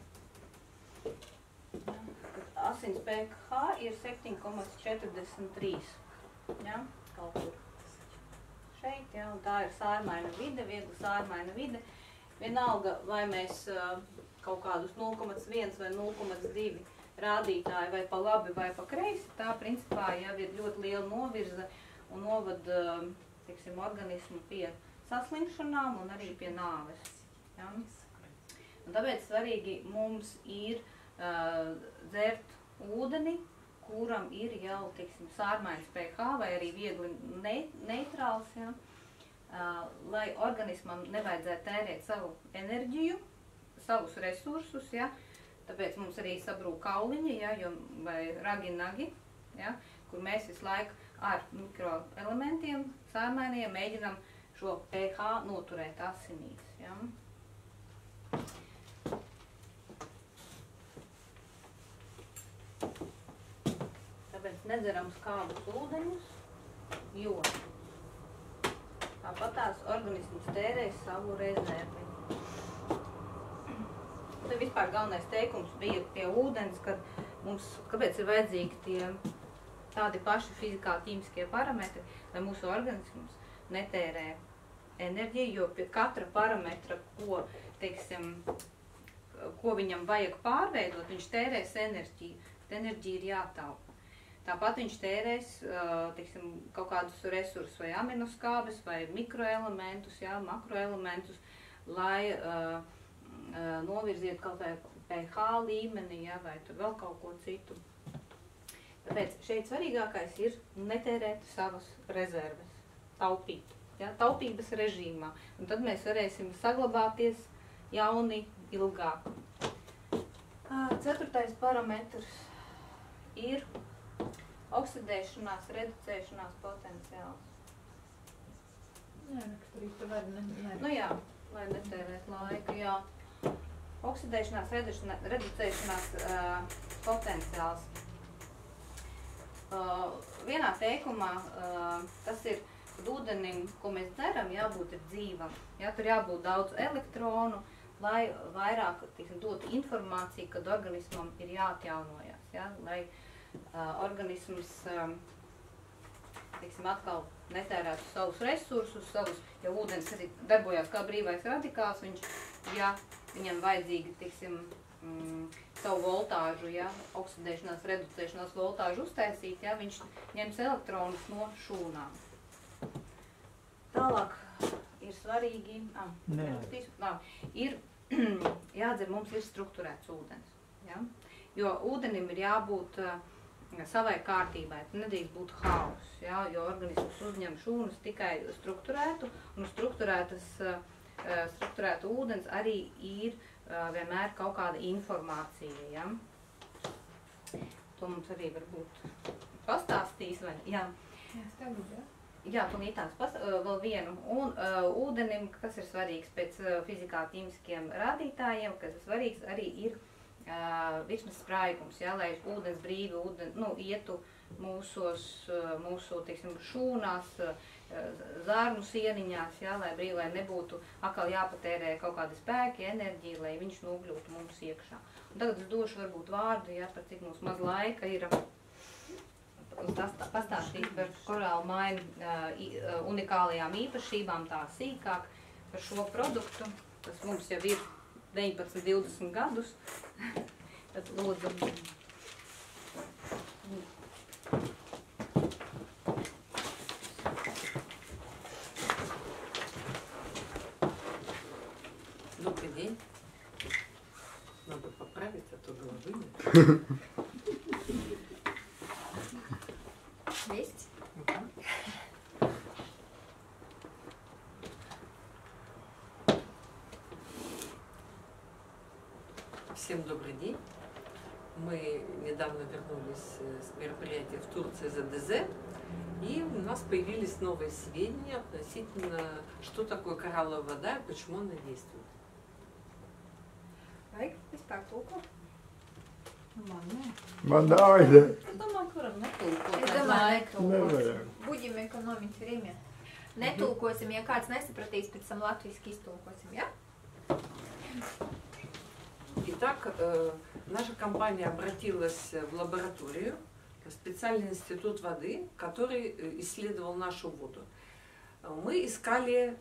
Ja, asins pH ir 7,43. Ja, kaut kur šeit, ja, un tā ir sārmaina vide, viegli sārmaina vide. Vienalga, vai mēs kaut kādus 0,1 vai 0,2 rādītāji vai pa labi vai pa kreisi, tā principā jau ir ļoti liela novirze un novad, teiksim, organismu pie saslimšanām un arī pie nāves. Ja? Un tāpēc svarīgi mums ir dzert ūdeni, kuram ir jau, teiksim, sārmains pH vai arī viegli neitrāls, ja? Lai organismam nevajadzētu tērēt savu enerģiju, savus resursus, ja? Tāpēc mums arī sabrūk kauliņi, ja? Vai ragi nagi, ja? Kur mēs visu laiku ar mikroelementiem sārmainiem mēģinam šo pH noturēt asinīs. Ja? Tāpēc nedzeram skābus ūdeņus, jo tāpat tās organisms tērēs savu rezervi. Te vispār galvenais teikums bija pie ūdens, kad mums, kāpēc ir vajadzīgi tie tādi paši fizikāli ķīmiskie parametri, lai mūsu organisms netērē enerģiju, jo pie katra parametra, ko, teiksim, ko viņam vajag pārveidot, viņš tērēs enerģiju. Enerģija ir jātaupa. Tāpat viņš tērēs, teiksim, kaut kādus resursus vai aminoskābes vai mikroelementus, jā, makroelementus, lai novirziet kaut vai pH līmeni, jā, vai tur vēl kaut ko citu. Tāpēc šeit svarīgākais ir netērēt savas rezerves, taupīt, jā, taupības režīmā. Un tad mēs varēsim saglabāties jauni ilgāk. Ceturtais parametrs ir oksidēšanās, reducēšanās potenciāls. Neraksturīt, tu vari nerakstīt. Nu jā, lai netērēt laiku, jā. Oksidēšanās, reducēšanās potenciāls. Vienā teikumā tas ir, kad ūdenim, ko mēs dzeram, jābūt ir dzīvam. Ja, tur jābūt daudz elektronu, lai vairāk dotu informāciju, kad organismam ir jāatjaunojas. Ja, lai organisms atkal netērētu savus resursus, ja ūdens arī darbojās kā brīvais radikāls, ja viņam vajadzīgi, savu voltāžu, ja, oksidēšanās, reducēšanās voltāžu uztaisīt, ja, viņš ņems elektronus no šūnām. Tālāk ir svarīgi, ir jādzer, mums ir strukturēts ūdens, ja, jo ūdenim ir jābūt savai kārtībai, nedrīkst būt haoss, ja, jo organisms uzņem šūnas tikai strukturētu, un strukturētu ūdens arī ir vienmēr kaut kāda informācija, ja. To mums arī varbūt pastāstīs, vai, jā. Jā, tūlītās vēl vienu. Un ūdenim, kas ir svarīgs pēc fizikā ķīmiskiem rādītājiem, kas ir svarīgs arī ir virsmas spraigums, ja, lai ūdens brīvi ietu mūsu šūnās, zārnu sieniņās, ja, lai brīvi, lai nebūtu atkal jāpatērē kaut kādi spēki, enerģija, lai viņš nokļūtu mums iekšā. Un tagad es došu varbūt vārdu, ja, par cik mums maz laika ir pastāstīt par korālu mainu unikālajām īpašībām, tā sīkāk par šo produktu. Tas mums jau ir 19-20 gadus. Tad lūdzu. Добрый день. Надо поправить, а то головы нет. Есть? Всем добрый день. Мы недавно вернулись с мероприятия в Турции ЗДЗ, и у нас появились новые сведения относительно, что такое коралловая вода и почему она действует. Vajag vispār tulko? Man навыки. Es domāju, kuram netulkot. Es domāju, netulkos. Nevajag. Будем экономить время. Netulkosim, ja kāds nesapratīs, pēc tam latviski iztulkosim, ja? Итак, наша компания обратилась в лабораторию, в специальный институт воды, который исследовал нашу воду. Мы искали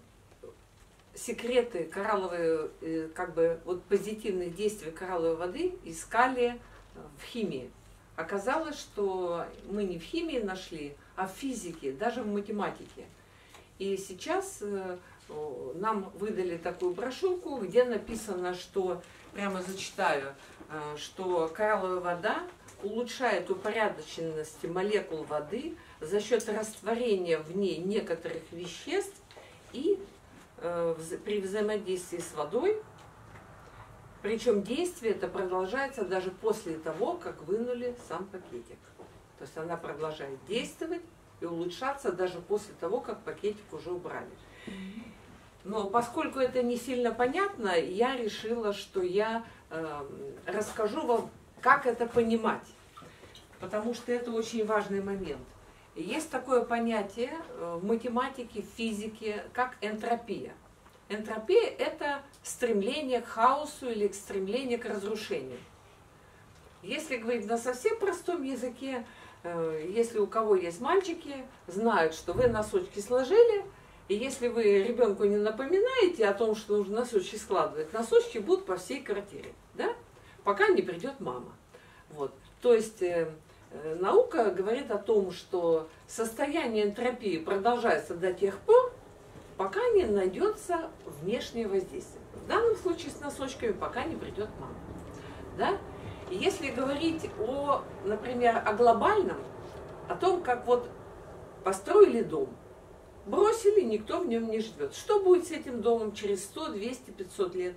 секреты коралловой, позитивных действий коралловой воды, искали в химии. Оказалось, что мы не в химии нашли, а в физике, даже в математике. И сейчас нам выдали такую брошюрку, где написано, что, прямо зачитаю, что коралловая вода улучшает упорядоченность молекул воды за счет растворения в ней некоторых веществ и при взаимодействии с водой. Причем действие это продолжается даже после того, как вынули сам пакетик. То есть она продолжает действовать и улучшаться даже после того, как пакетик уже убрали. Но поскольку это не сильно понятно, я решила, что я расскажу вам, как это понимать. Потому что это очень важный момент. Есть такое понятие в математике, в физике, как энтропия. Энтропия – это стремление к хаосу или стремление к разрушению. Если говорить на совсем простом языке, если у кого есть мальчики, знают, что вы носочки сложили, и если вы ребенку не напоминаете о том, что нужно носочки складывать, носочки будут по всей квартире, да? Пока не придет мама. Вот. То есть наука говорит о том, что состояние энтропии продолжается до тех пор, пока не найдется внешнее воздействие. В данном случае с носочками пока не придет мама. Да? И если говорить например, о глобальном, о том, как вот построили дом, бросили, никто в нем не живет. Что будет с этим домом через 100, 200, 500 лет?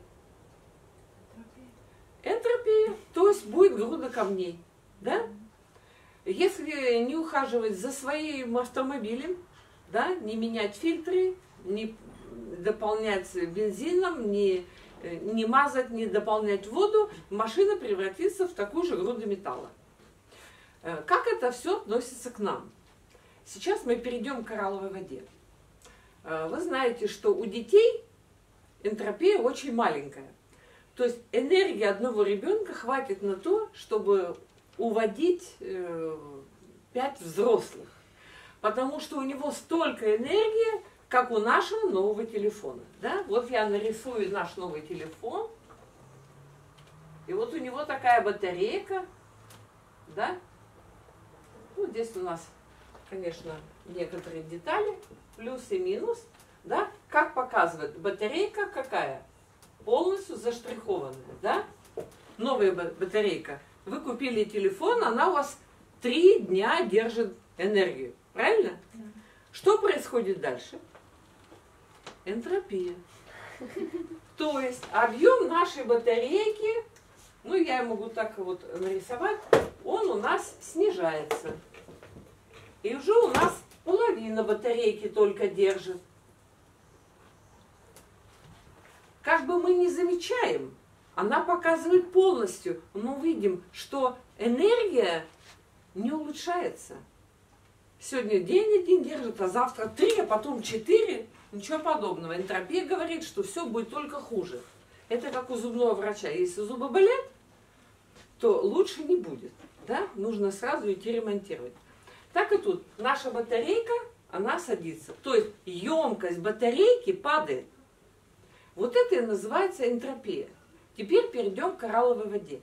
Энтропия, то есть будет груда камней. Да? Если не ухаживать за своим автомобилем, да, не менять фильтры, не дополнять бензином, не мазать, не дополнять воду, машина превратится в такую же груду металла. Как это все относится к нам? Сейчас мы перейдем к коралловой воде. Вы знаете, что у детей энтропия очень маленькая. То есть энергии одного ребенка хватит на то, чтобы уводить 5 взрослых. Потому что у него столько энергии, как у нашего нового телефона. Да? Вот я нарисую наш новый телефон. И вот у него такая батарейка. Да? Ну, здесь у нас, конечно, некоторые детали, плюс и минус. Да? Как показывает, батарейка какая? Полностью заштрихованная. Да? Новая батарейка. Вы купили телефон, она у вас 3 дня держит энергию. Правильно? Да. Что происходит дальше? Энтропия. То есть объем нашей батарейки, ну я могу так вот нарисовать, он у нас снижается. И уже у нас половина батарейки только держит. Как бы мы не замечаем, она показывает полностью. Мы видим, что энергия не улучшается. Сегодня день один держит, а завтра 3, а потом 4. Ничего подобного. Энтропия говорит, что все будет только хуже. Это как у зубного врача. Если зубы болят, то лучше не будет. Да? Нужно сразу идти ремонтировать. Так и тут. Наша батарейка, она садится. То есть емкость батарейки падает. Вот это и называется энтропия. Теперь перейдем к коралловой воде.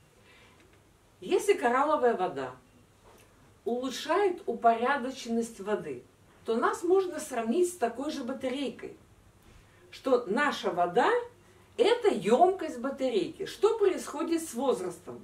Если коралловая вода улучшает упорядоченность воды, то нас можно сравнить с такой же батарейкой. Что наша вода – это емкость батарейки. Что происходит с возрастом?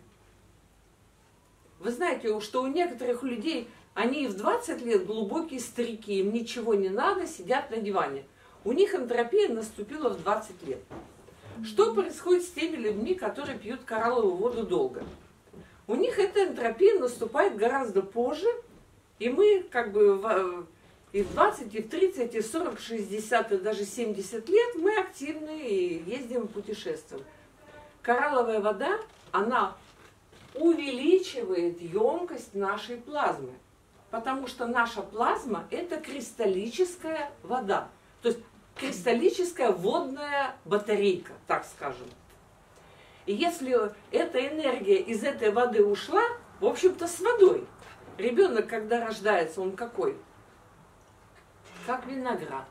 Вы знаете, что у некоторых людей, они в 20 лет глубокие старики, им ничего не надо, сидят на диване. У них энтропия наступила в 20 лет. Что происходит с теми людьми, которые пьют коралловую воду долго? У них эта энтропия наступает гораздо позже, и мы как бы и в 20, и в 30, и в 40, 60, и даже 70 лет мы активны и ездим и путешествуем. Коралловая вода, она увеличивает емкость нашей плазмы, потому что наша плазма – это кристаллическая вода, то есть кристаллическая водная батарейка, так скажем. И если эта энергия из этой воды ушла, в общем-то, с водой. Ребенок, когда рождается, он какой? Как виноград.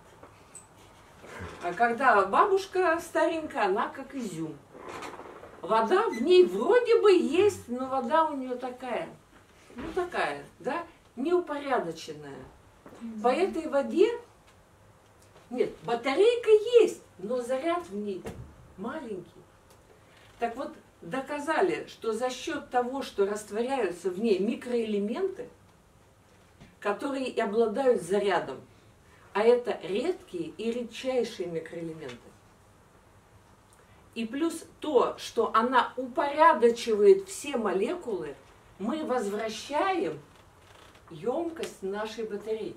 А когда бабушка старенькая, она как изюм. Вода в ней вроде бы есть, но вода у нее такая, ну такая, да, неупорядоченная. По этой воде, нет, батарейка есть, но заряд в ней маленький. Так вот, доказали, что за счет того, что растворяются в ней микроэлементы, которые и обладают зарядом, а это редкие и редчайшие микроэлементы. И плюс то, что она упорядочивает все молекулы, мы возвращаем емкость нашей батарейки.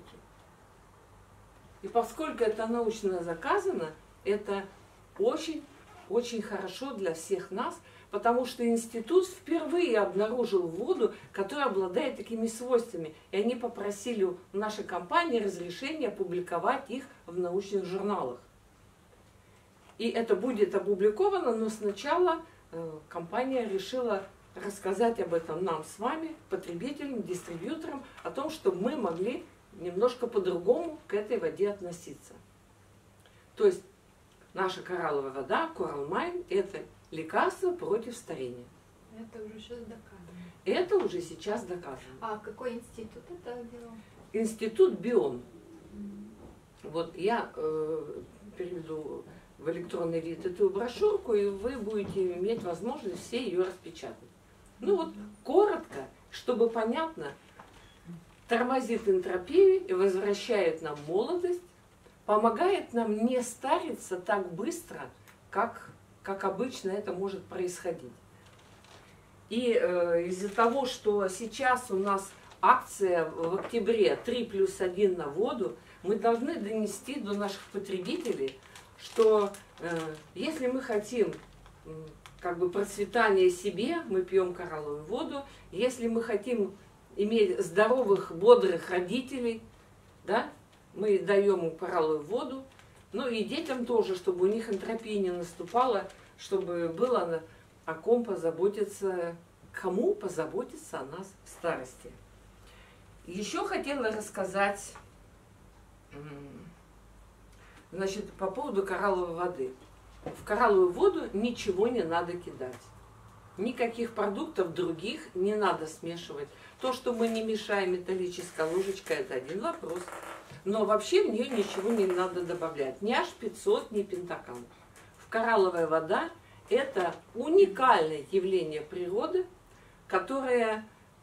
И поскольку это научно доказано, это очень хорошо для всех нас, потому что институт впервые обнаружил воду, которая обладает такими свойствами. И они попросили у нашей компании разрешения опубликовать их в научных журналах. И это будет опубликовано, но сначала компания решила рассказать об этом нам с вами, потребителям, дистрибьюторам, о том, чтобы мы могли немножко по-другому к этой воде относиться. То есть наша коралловая вода, Коралмайн, это лекарство против старения. Это уже сейчас доказано. Это уже сейчас доказано. А какой институт это делал? Институт Бион. Вот я переведу в электронный вид эту брошюрку, и вы будете иметь возможность все ее распечатать. Ну вот, коротко, чтобы понятно, тормозит энтропию и возвращает нам молодость, помогает нам не стариться так быстро, как обычно это может происходить. И из-за того, что сейчас у нас акция в октябре 3+1 на воду, мы должны донести до наших потребителей, что если мы хотим как бы процветания себе, мы пьем коралловую воду. Если мы хотим иметь здоровых, бодрых родителей, да? Мы даем им коралловую воду, ну и детям тоже, чтобы у них энтропия не наступала, чтобы было о ком позаботиться, кому позаботиться о нас в старости. Еще хотела рассказать, значит, по поводу коралловой воды. В коралловую воду ничего не надо кидать. Никаких продуктов других не надо смешивать. То, что мы не мешаем металлической ложечкой, это один вопрос. Но вообще в нее ничего не надо добавлять. Ни H500, ни пентакан. Коралловая вода – это уникальное явление природы, которое,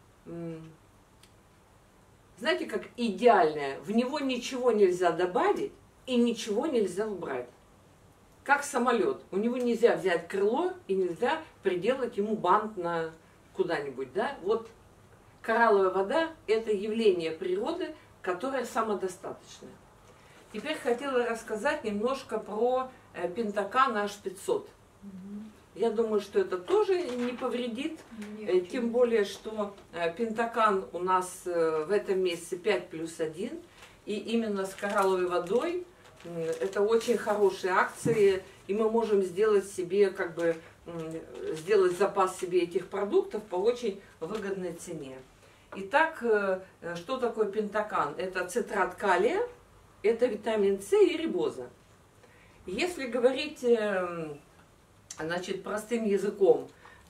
знаете, как идеальное. В него ничего нельзя добавить и ничего нельзя убрать. Как самолет. У него нельзя взять крыло и нельзя приделать ему бант на куда-нибудь. Да? Вот коралловая вода – это явление природы, которое самодостаточное. Теперь хотела рассказать немножко про пентакан H500. Я думаю, что это тоже не повредит, тем более, что пентакан у нас в этом месяце 5+1, и именно с коралловой водой это очень хорошие акции, и мы можем сделать себе, как бы, сделать запас себе этих продуктов по очень выгодной цене. Итак, что такое пентакан? Это цитрат калия, это витамин С и рибоза. Если говорить, значит, простым языком,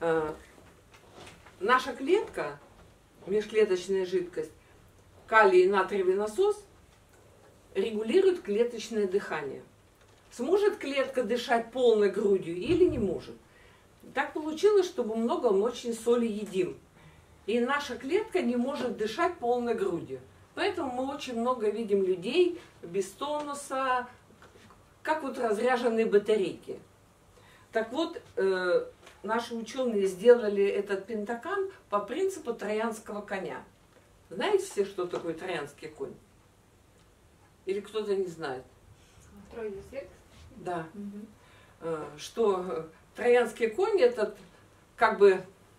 наша клетка, межклеточная жидкость, калий и натриевый насос регулирует клеточное дыхание. Сможет клетка дышать полной грудью или не может? Так получилось, что мы много очень соли едим. И наша клетка не может дышать полной грудью. Поэтому мы очень много видим людей без тонуса, как вот разряженные батарейки. Так вот, наши ученые сделали этот пентакан по принципу троянского коня. Знаете все, что такое троянский конь? Или кто-то не знает? Троянский зеркало? Да. Что троянский конь – это как бы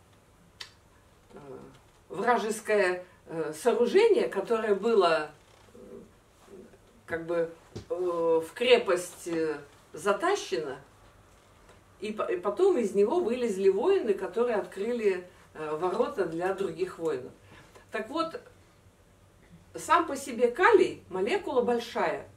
вражеское сооружение, которое было как бы в крепость затащено, и потом из него вылезли воины, которые открыли ворота для других воинов. Так вот, сам по себе калий – молекула большая.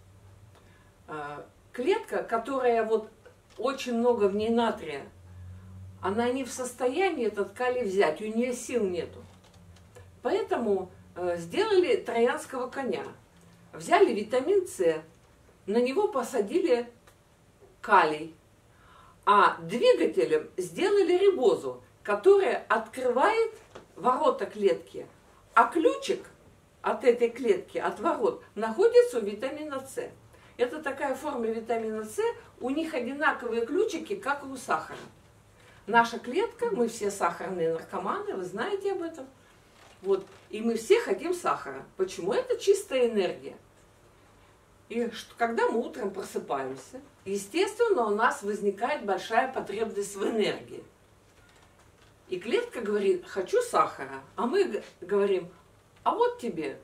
Клетка, которая вот очень много в ней натрия, она не в состоянии этот калий взять, у нее сил нету. Поэтому сделали троянского коня. Взяли витамин С, на него посадили калий, а двигателем сделали рибозу, которая открывает ворота клетки, а ключик от этой клетки, от ворот, находится у витамина С. Это такая форма витамина С, у них одинаковые ключики, как и у сахара. Наша клетка, мы все сахарные наркоманы, вы знаете об этом. Вот, и мы все хотим сахара. Почему? Это чистая энергия. И когда мы утром просыпаемся, естественно, у нас возникает большая потребность в энергии. И клетка говорит: хочу сахара. А мы говорим: а вот тебе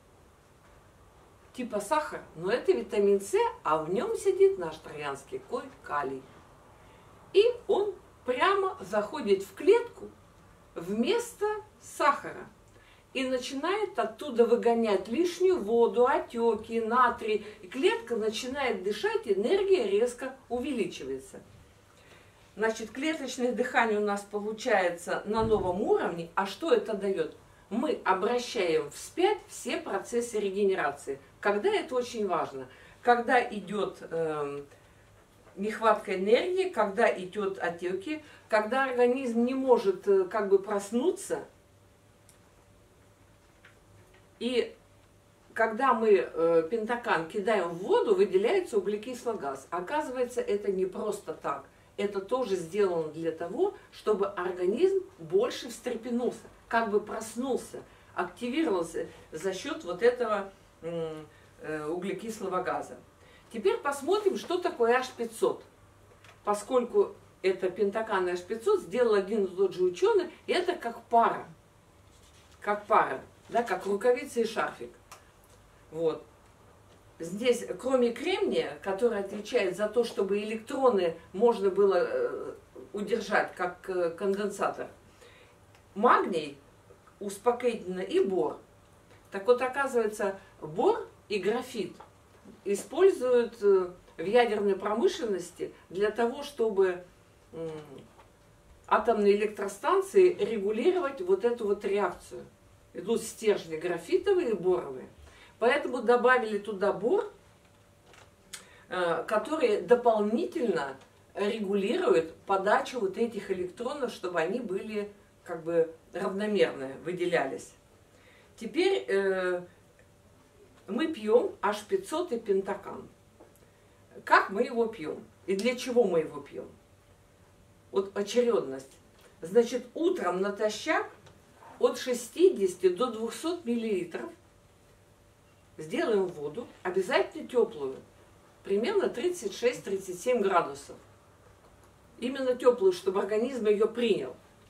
типа сахар, но это витамин С, а в нем сидит наш троянский конь калий. И он прямо заходит в клетку вместо сахара и начинает оттуда выгонять лишнюю воду, отеки, натрий. И клетка начинает дышать, энергия резко увеличивается. Значит, клеточное дыхание у нас получается на новом уровне. А что это дает? Мы обращаем вспять все процессы регенерации. Когда это очень важно? Когда идет нехватка энергии, когда идет отеки, когда организм не может как бы проснуться. И когда мы пентакан кидаем в воду, выделяется углекислый газ. Оказывается, это не просто так. Это тоже сделано для того, чтобы организм больше встрепенулся, как бы проснулся, активировался за счет вот этого углекислого газа. Теперь посмотрим, что такое H500. Поскольку это пентакан H500 сделал один и тот же ученый, это как пара. Как пара. да, как рукавица и шарфик. Вот. Здесь, кроме кремния, который отвечает за то, чтобы электроны можно было удержать, как конденсатор, магний, успокоительно, и бор. Так вот, оказывается, бор и графит используют в ядерной промышленности для того, чтобы атомные электростанции регулировать вот эту вот реакцию. Идут стержни графитовые и боровые. Поэтому добавили туда бор, который дополнительно регулирует подачу вот этих электронов, чтобы они были как бы равномерные, выделялись. Теперь мы пьем H500 и пентакан. Как мы его пьем? И для чего мы его пьем? Вот очередность. Значит, утром натощак от 60 до 200 миллилитров сделаем воду, обязательно теплую, примерно 36-37 градусов. Именно теплую, чтобы организм ее принял.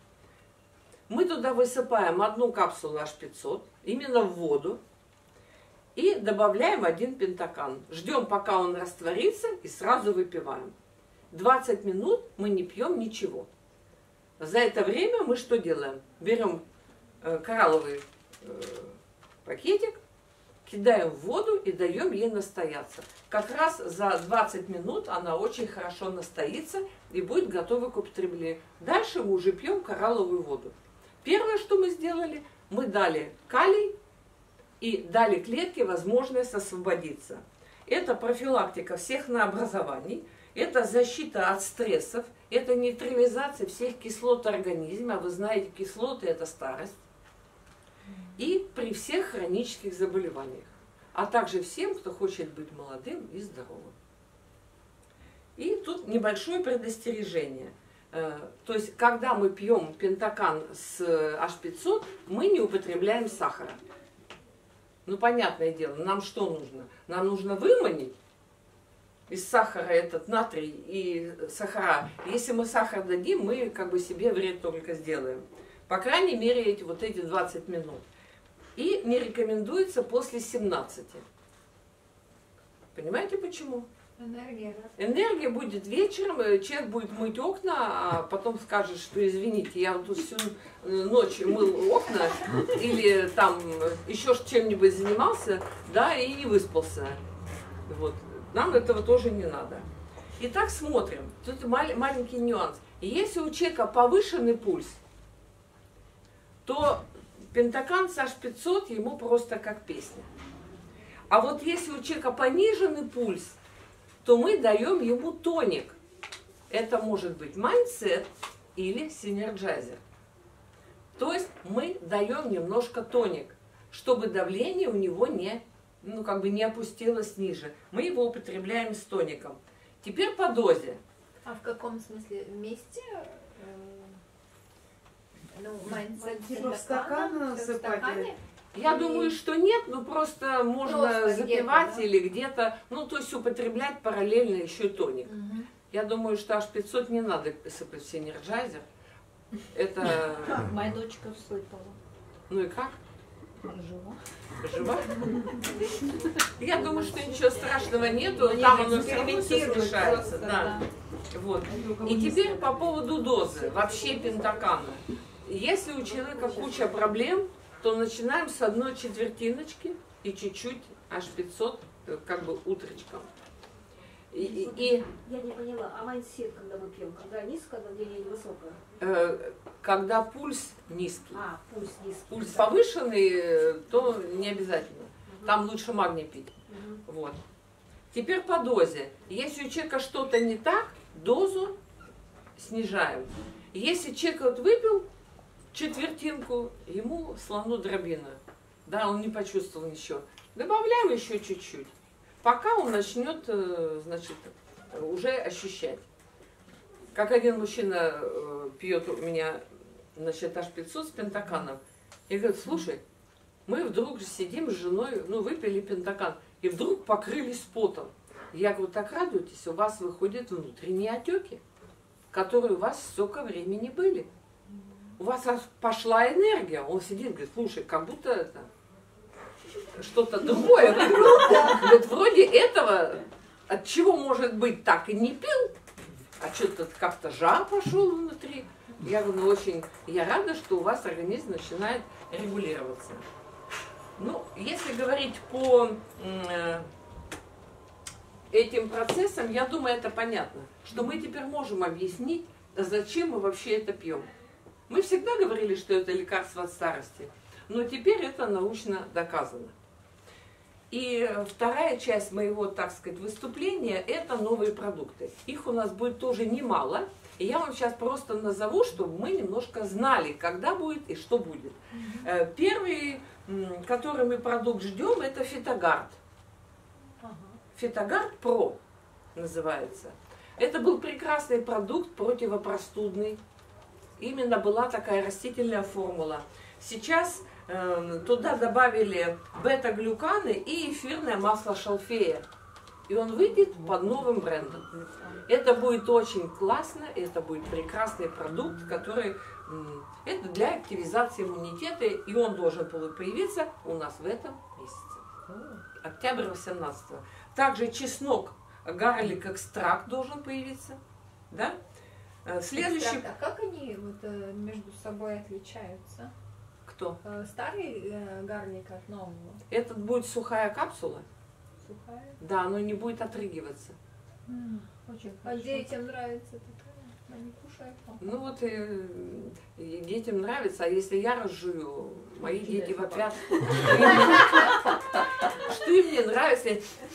Мы туда высыпаем 1 капсулу H500, именно в воду, и добавляем 1 пентакан. Ждем, пока он растворится, и сразу выпиваем. 20 минут мы не пьем ничего. За это время мы что делаем? Берем коралловый пакетик, кидаем в воду и даем ей настояться. Как раз за 20 минут она очень хорошо настоится и будет готова к употреблению. Дальше мы уже пьем коралловую воду. Первое, что мы сделали, мы дали калий и дали клетке возможность освободиться. Это профилактика всех новообразований, это защита от стрессов, это нейтрализация всех кислот организма. А вы знаете, кислоты – это старость. И при всех хронических заболеваниях, а также всем, кто хочет быть молодым и здоровым. И тут небольшое предостережение. То есть, когда мы пьем пентакан с H500, мы не употребляем сахара. Ну, понятное дело, нам что нужно? Нам нужно выманить из сахара этот натрий и сахара. Если мы сахар дадим, мы как бы себе вред только сделаем. По крайней мере, эти 20 минут. И не рекомендуется после 17. Понимаете почему? Энергия. Энергия будет вечером, человек будет мыть окна, а потом скажет, что извините, я вот тут всю ночь мыл окна или там еще чем-нибудь занимался, да, и не выспался. Вот. Нам этого тоже не надо. Итак, смотрим. Тут маленький нюанс. Если у человека повышенный пульс, то пентакан с H500 ему просто как песня. А вот если у человека пониженный пульс, то мы даем ему тоник. Это может быть Mindset или Synergizer. То есть мы даем немножко тоник, чтобы давление у него не опустилось ниже. Мы его употребляем с тоником. Теперь по дозе. А в каком смысле? Вместе? Типа в стакан насыпать? Я думаю, что нет, но просто можно запивать где-то, да? или где-то, ну, то есть употреблять параллельно еще тоник. Угу. Я думаю, что H500 не надо сыпать в Synergizer. Это... Моя дочка всыпала. Ну и как? Жива. Жива? Я думаю, что ничего страшного нету, там оно все равно все смешается. Да. Вот. И теперь по поводу дозы, вообще пентакана. Если у человека куча проблем, то начинаем с 1 четвертиночки и чуть-чуть H500 как бы утречком. Я не поняла, а майндсет, когда мы пьем, когда низко, когда давление высокое? Когда пульс низкий. А, пульс низкий. Пульс повышенный, то не обязательно. Там лучше магний пить. Вот. Теперь по дозе. Если у человека что-то не так, дозу снижаем. Если человек вот выпил четвертинку, ему слону дробина. Да, он не почувствовал ничего. Добавляем еще чуть-чуть, пока он начнет, значит, уже ощущать. Как один мужчина пьет у меня, значит, H500 с пентаканом. И говорит, слушай, мы вдруг сидим с женой, ну, выпили пентакан, и вдруг покрылись потом. Я говорю, так радуйтесь, у вас выходят внутренние отеки, которые у вас столько времени были. у вас пошла энергия. Он сидит, говорит, слушай, как будто это что-то другое. Говорит, вроде этого, от чего может быть так и не пил, а что-то как-то жар пошел внутри. Я говорю, ну очень, я рада, что у вас организм начинает регулироваться. Ну, если говорить по этим процессам, я думаю, это понятно, что мы теперь можем объяснить, зачем мы вообще это пьем. Мы всегда говорили, что это лекарство от старости, но теперь это научно доказано. И вторая часть моего, так сказать, выступления – это новые продукты. Их у нас будет тоже немало. И я вам сейчас просто назову, чтобы мы немножко знали, когда будет и что будет. Первый, который мы продукт ждем, это Фитогард. Фитогард Про называется. Это был прекрасный продукт, противопростудный. Именно была такая растительная формула. Сейчас туда добавили бета-глюканы и эфирное масло шалфея. И он выйдет под новым брендом. Это будет очень классно, это будет прекрасный продукт, который это для активизации иммунитета, и он должен появиться у нас в этом месяце. Октябрь 18-го. Также чеснок, гарлик экстракт должен появиться. Да? Следующий... А как они вот между собой отличаются? Кто? Старый гарлик от нового? Этот будет сухая капсула. Сухая? Да, оно не будет отрыгиваться. Очень хорошо. А детям нравится такая? Они кушают. Ну вот и детям нравится, а если я разжую, мои дети вопят. Что им не нравится?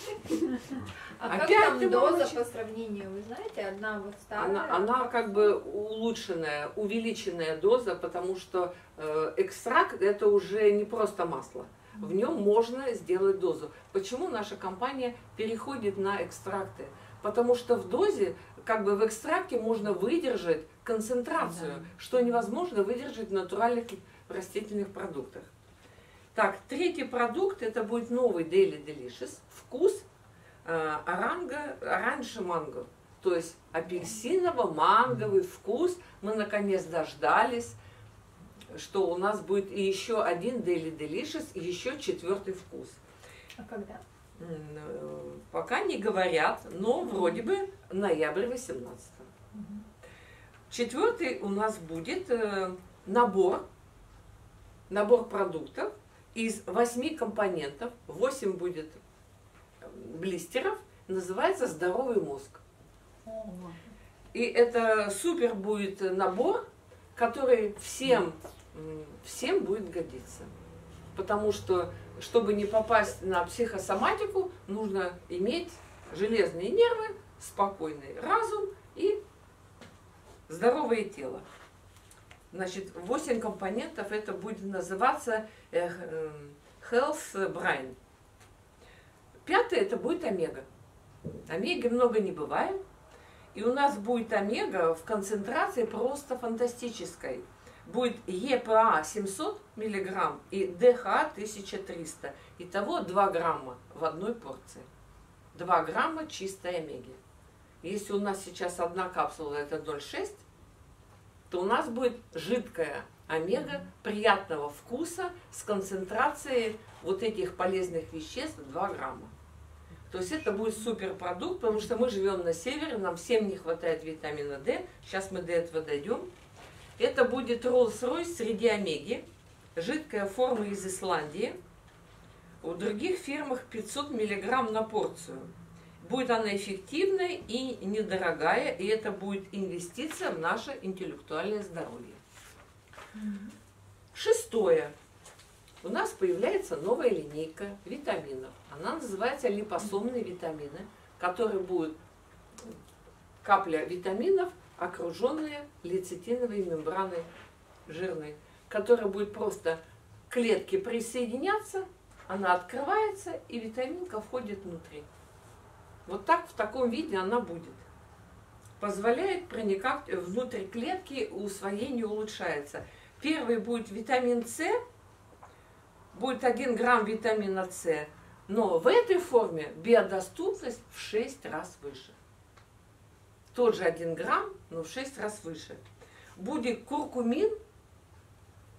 А как там доза по сравнению, вы знаете, одна вот старая? Она как бы улучшенная, увеличенная доза, потому что экстракт это уже не просто масло. В нем можно сделать дозу. Почему наша компания переходит на экстракты? Потому что в дозе, как бы в экстракте можно выдержать концентрацию, что невозможно выдержать в натуральных растительных продуктах. Так, третий продукт, это будет новый Daily Delicious. Вкус оранжевый-манго. То есть апельсиново-манговый вкус. Мы наконец дождались, что у нас будет и еще один Daily Delicious, и еще четвертый вкус. А когда? Пока не говорят, но вроде бы ноябрь 18-го. Четвертый у нас будет набор продуктов из 8 компонентов. 8 будет блистеров, называется «Здоровый мозг». И это супер будет набор, который всем будет годиться. Потому что, чтобы не попасть на психосоматику, нужно иметь железные нервы, спокойный разум и здоровое тело. Значит, 8 компонентов, это будет называться Health Brain. Пятое, это будет омега. Омеги много не бывает. И у нас будет омега в концентрации просто фантастической. Будет ЕПА 700 мг и ДХА 1300. Итого 2 грамма в одной порции. 2 грамма чистой омеги. Если у нас сейчас одна капсула это 0,6, то у нас будет жидкая омега приятного вкуса с концентрацией вот этих полезных веществ 2 грамма. То есть это будет суперпродукт, потому что мы живем на севере, нам всем не хватает витамина D. Сейчас мы до этого дойдем. Это будет Rolls-Royce среди омеги, жидкая форма из Исландии. В других фирмах 500 мг на порцию. Будет она эффективная и недорогая, и это будет инвестиция в наше интеллектуальное здоровье. Шестое. У нас появляется новая линейка витаминов. Она называется липосомные витамины, которые будут капля витаминов, окруженные лецитиновой мембраной жирной, которая будет просто клетки присоединяться, она открывается, и витаминка входит внутри. Вот так, в таком виде она будет. Позволяет проникать внутрь клетки, усвоение улучшается. Первый будет витамин С, будет 1 грамм витамина С, но в этой форме биодоступность в 6 раз выше. Тот же 1 грамм, но в 6 раз выше. Будет куркумин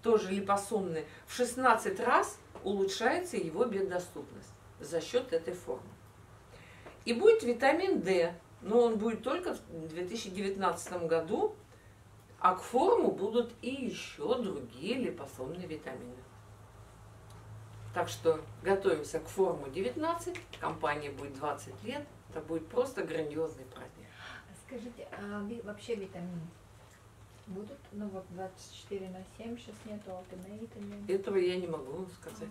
тоже липосомный, в 16 раз улучшается его биодоступность за счет этой формы. И будет витамин D, но он будет только в 2019 году, а к форму будут и еще другие липосомные витамины. Так что готовимся к форму 19, компания будет 20 лет, это будет просто грандиозный праздник. Скажите, а вообще витамины будут? Ну вот 24/7 сейчас нету, алтимейтами. Этого я не могу вам сказать.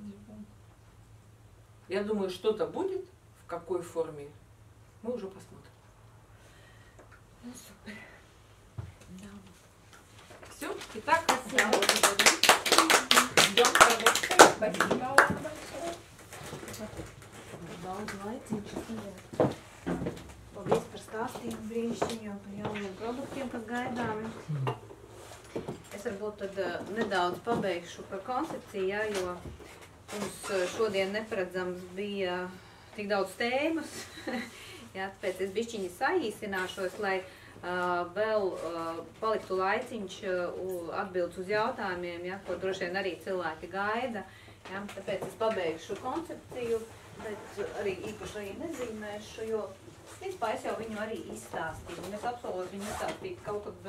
Я думаю, что-то будет, в какой форме, мы уже посмотрим. Ну супер. Да. Все, итак, Спасибо вам большое. Daudz laiciņš. Paldies par stāstījumu brīnišķīgo par jauniem produktiem, kas gaidāmi. Es varbūt tad nedaudz pabeigšu par koncepciju, ja, jo mums šodien neparedzams bija tik daudz tēmas. Ja, tāpēc es bišķiņi saīsināšos, lai vēl paliktu laiciņš atbildes uz jautājumiem, ja, ko droši vien arī cilvēki gaida. Ja, tāpēc es pabeigšu koncepciju, bet arī īpaši arī nezīmēšu, jo principā es jau viņu arī izstāstīju. Un es apsolotu viņu izstāstīt kaut kad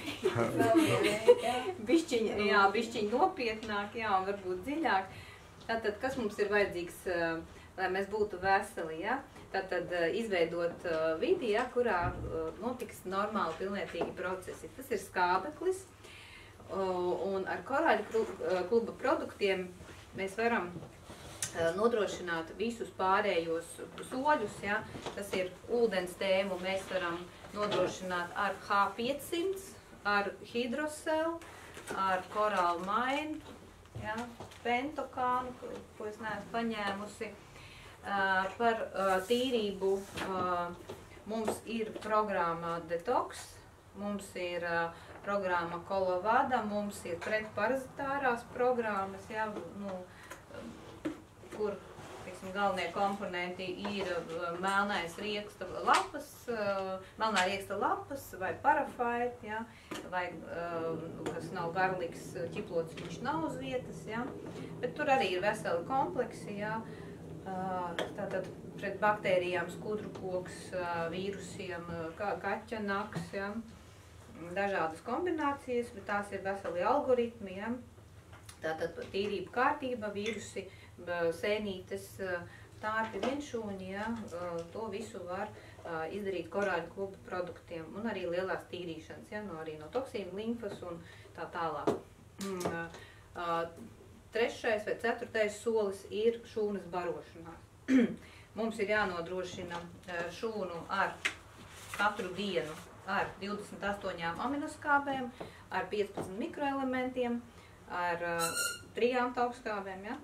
vēl bišķiņ nopietnāk, jā, un varbūt dziļāk. Tātad, kas mums ir vajadzīgs, lai mēs būtu veseli, ja? Tātad izveidot vidi, ja, kurā notiks normāli pilnvērtīgi procesi. Tas ir skābeklis, un ar Korāļu kluba produktiem mēs varam nodrošināt visus pārējos soļus, ja. Tas ir ūdens tēmu, mēs varam nodrošināt ar H500, ar hidroselu, ar korālu mainu, ja, pentokānu, ko es neesmu paņēmusi. Par tīrību mums ir programma Detox, mums ir programma Kolovada, mums ir pretparazitārās programmas, ja, nu, kur, teiksim, galvenie komponenti ir melnais rieksta lapas, melnā rieksta lapas vai parafaiti, ja, vai, kas nav garlīgs ķiplots, viņš nav uz vietas, ja, bet tur arī ir veseli kompleksi, ja, tātad pret baktērijām, skudrukoks, vīrusiem, kaķa naks, ja, dažādas kombinācijas, bet tās ir veseli algoritmi, ja, tātad tīrība kārtība, vīrusi, sēnītes, tārpi, vienšūņi, ja, to visu var izdarīt Korāļu kluba produktiem un arī lielās tīrīšanas, ja, arī no toksīnu, limfas un tā tālāk. Trešais vai ceturtais solis ir šūnas barošanās. Mums ir jānodrošina šūnu ar katru dienu ar 28 aminoskābēm, ar 15 mikroelementiem, ar 3 taukskābēm, ja?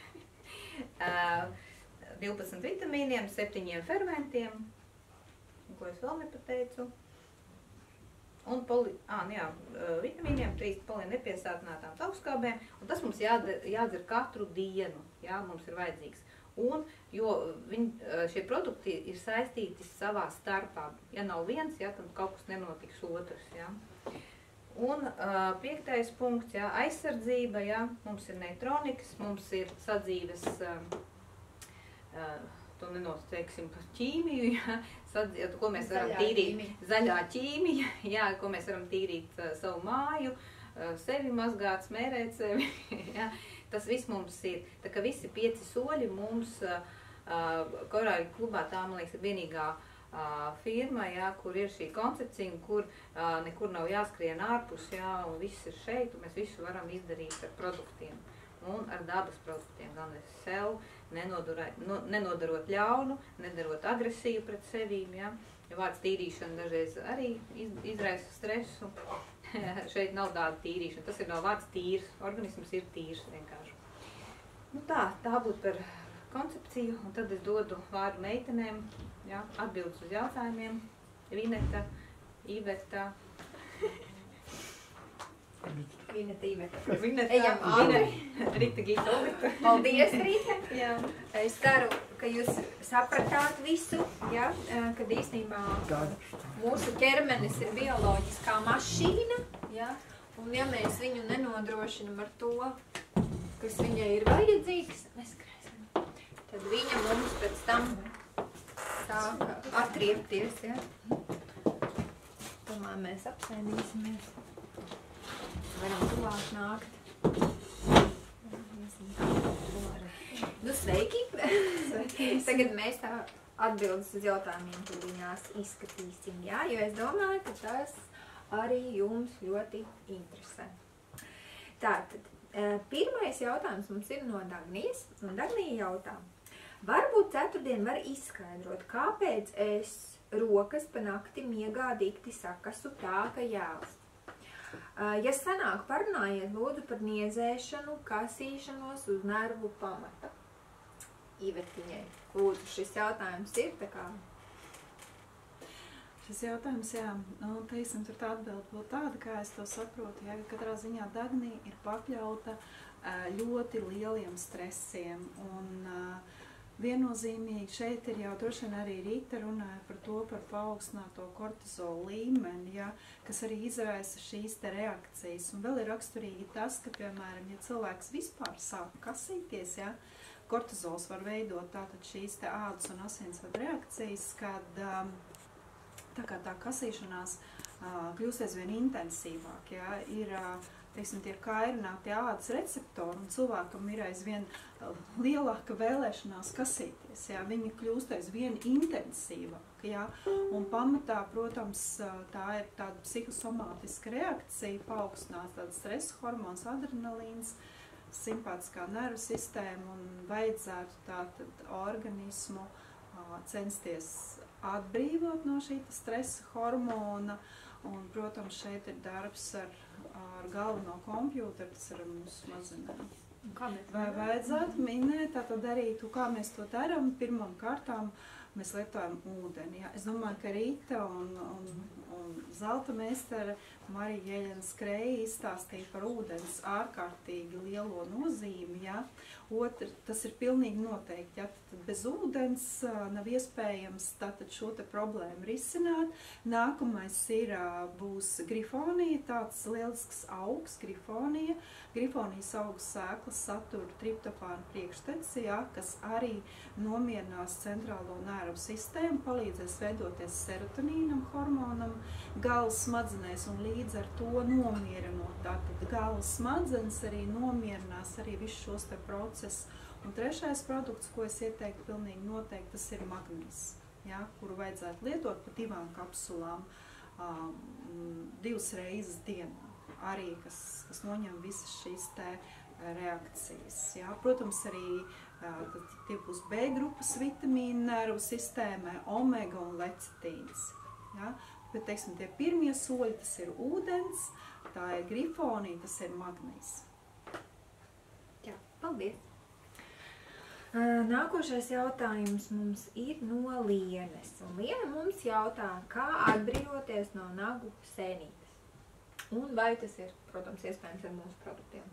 12 vitamīniem, 7 fermentiem, ko es vēl nepateicu, un vitamīniem, 3 polinepiesātinātām taukskābēm, un tas mums jādzer katru dienu, ja, mums ir vajadzīgs. Un, jo šie produkti ir saistīti savā starpā. Ja nav viens, ja, tad kaut kas nenotiks otrs. Ja. Un 5. punkts, ja, aizsardzība, ja, mums ir neutronikas, mums ir sadzīves, to nenosteiksim par ķīmiju, ja, ko mēs varam tīrīt, zaļā ķīmija, ja, ko mēs varam tīrīt savu māju, sevi mazgāt, smērēt sevi, ja. Tas viss mums ir, tā kā visi 5 soļi mums Korāļu klubā, tā, man liekas, ir vienīgā firma, ja, kur ir šī koncepcija, kur nekur nav jāskrien ārpus, ja, un viss ir šeit, un mēs visu varam izdarīt ar produktiem. Un ar dabas produktiem, gan es sev, nenodarot ļaunu, nedarot agresiju pret sevīm, ja. Jo vārds tīrīšana dažreiz arī izraisa stresu. Šeit nav tāda tīrīšana, tas ir no vārds tīrs, organisms ir tīrs vienkārši. Nu tā būtu par koncepciju, un tad es dodu vārdu meitenēm, ja, atbildes uz jautājumiem. Vineta, Iveta. Rita, Gita, Olita. Paldies, Rita. Jā. Es ceru, ka jūs sapratāt visu, ja, kad īstenībā mūsu ķermenis ir bioloģiskā mašīna, ja, Un ja mēs viņu nenodrošinam ar to, kas viņai ir vajadzīgs, tad viņa mums pēc tam sāka atriepties, ja? Tomēr mēs apsēdīsimies. Varam tuvāk nākt. Nu, sveiki! Tagad mēs tā atbildes uz jautājumiem tuliņās izskatīsim, jā? Jo es domāju, ka tas arī jums ļoti interesē. Tātad, pirmais jautājums mums ir no Dagnijas, un Dagnija jautā. Varbūt ceturtdien var izskaidrot, kāpēc es rokas pa nakti miegā dikti sakasu tā, ka jālst. Ja sanāk, parunājiet lūdzu par niedzēšanu, kasīšanos uz nervu pamata. Ivetiņai, lūdzu, šis jautājums ir tā kā? Šis jautājums, jā, nu, teiksim, tur tā atbilde būtu tāda, kā es to saprotu, ja katrā ziņā Dagnija ir pakļauta ļoti lieliem stresiem un viennozīmīgi šeit ir jau droši vien arī Rīta runāja par to, par paaugstināto kortizola līmeni, ja, kas arī izraisa šīs te reakcijas. Un vēl ir raksturīgi tas, ka, piemēram, ja cilvēks vispār sāk kasīties, ja, kortizols var veidot tātad šīs te ādas un asinsvadu reakcijas, kad tā kā tā kasīšanās kļūst aizvien intensīvāk, ja, ir teiksim, tie kairinātie ādas receptori, un cilvēkam ir aizvien lielāka vēlēšanās kasīties, jā, viņi kļūst aizvien intensīvāk, jā, un pamatā, protams, tā ir tāda psihosomātiska reakcija, paaugstinās tāda stresa hormons, adrenalīns, simpātiskā nervu sistēma, un vajadzētu tātad organismu censties atbrīvot no šī stresa hormona, un, protams, šeit ir darbs ar galveno kompjūteru, tas ir mūsu smadzenē. Vai vajadzētu minēt, tātad arī, kā mēs to darām, pirmām kārtām mēs lietojam ūdeni. Ja? Es domāju, ka Rīta un zelta meistara Marija Jeļena Skreja izstāstīja par ūdens ārkārtīgi lielo nozīmi. Ja? Tas ir pilnīgi noteikti. Ja? Tad bez ūdens nav iespējams tātad šo te problēmu risināt. Nākamais būs grifonija, tāds lielisks augs, grifonija. Grifonijas augas sēklas satura triptofānu priekšteci, ja? Kas arī nomierinās centrālo nervu sistēmu, palīdzēs veidoties serotonīnam hormonam galvas smadzenēs un līdz ar to nomierinot. Tātad galvas smadzenes arī nomierinās arī visus šos te procesus. Un trešais produkts, ko es ieteiktu pilnīgi noteikti, tas ir magnīzs, ja, kuru vajadzētu lietot pa 2 kapsulām 2 reizes dienā. Arī, kas noņem visas šīs te reakcijas. Ja. Protams, arī tie būs B grupas vitamīni nervu sistēmai, omega un lecitīns. Ja. Bet, teiksim, tie pirmie soļi, tas ir ūdens, tā ir grifonija, tas ir magnīzs. Jā, paldies! Nākošais jautājums mums ir no Lienes. Un Liena mums jautā, kā atbrīvoties no nagu sēnītes. Un vai tas ir, protams, iespējams ar mūsu produktiem.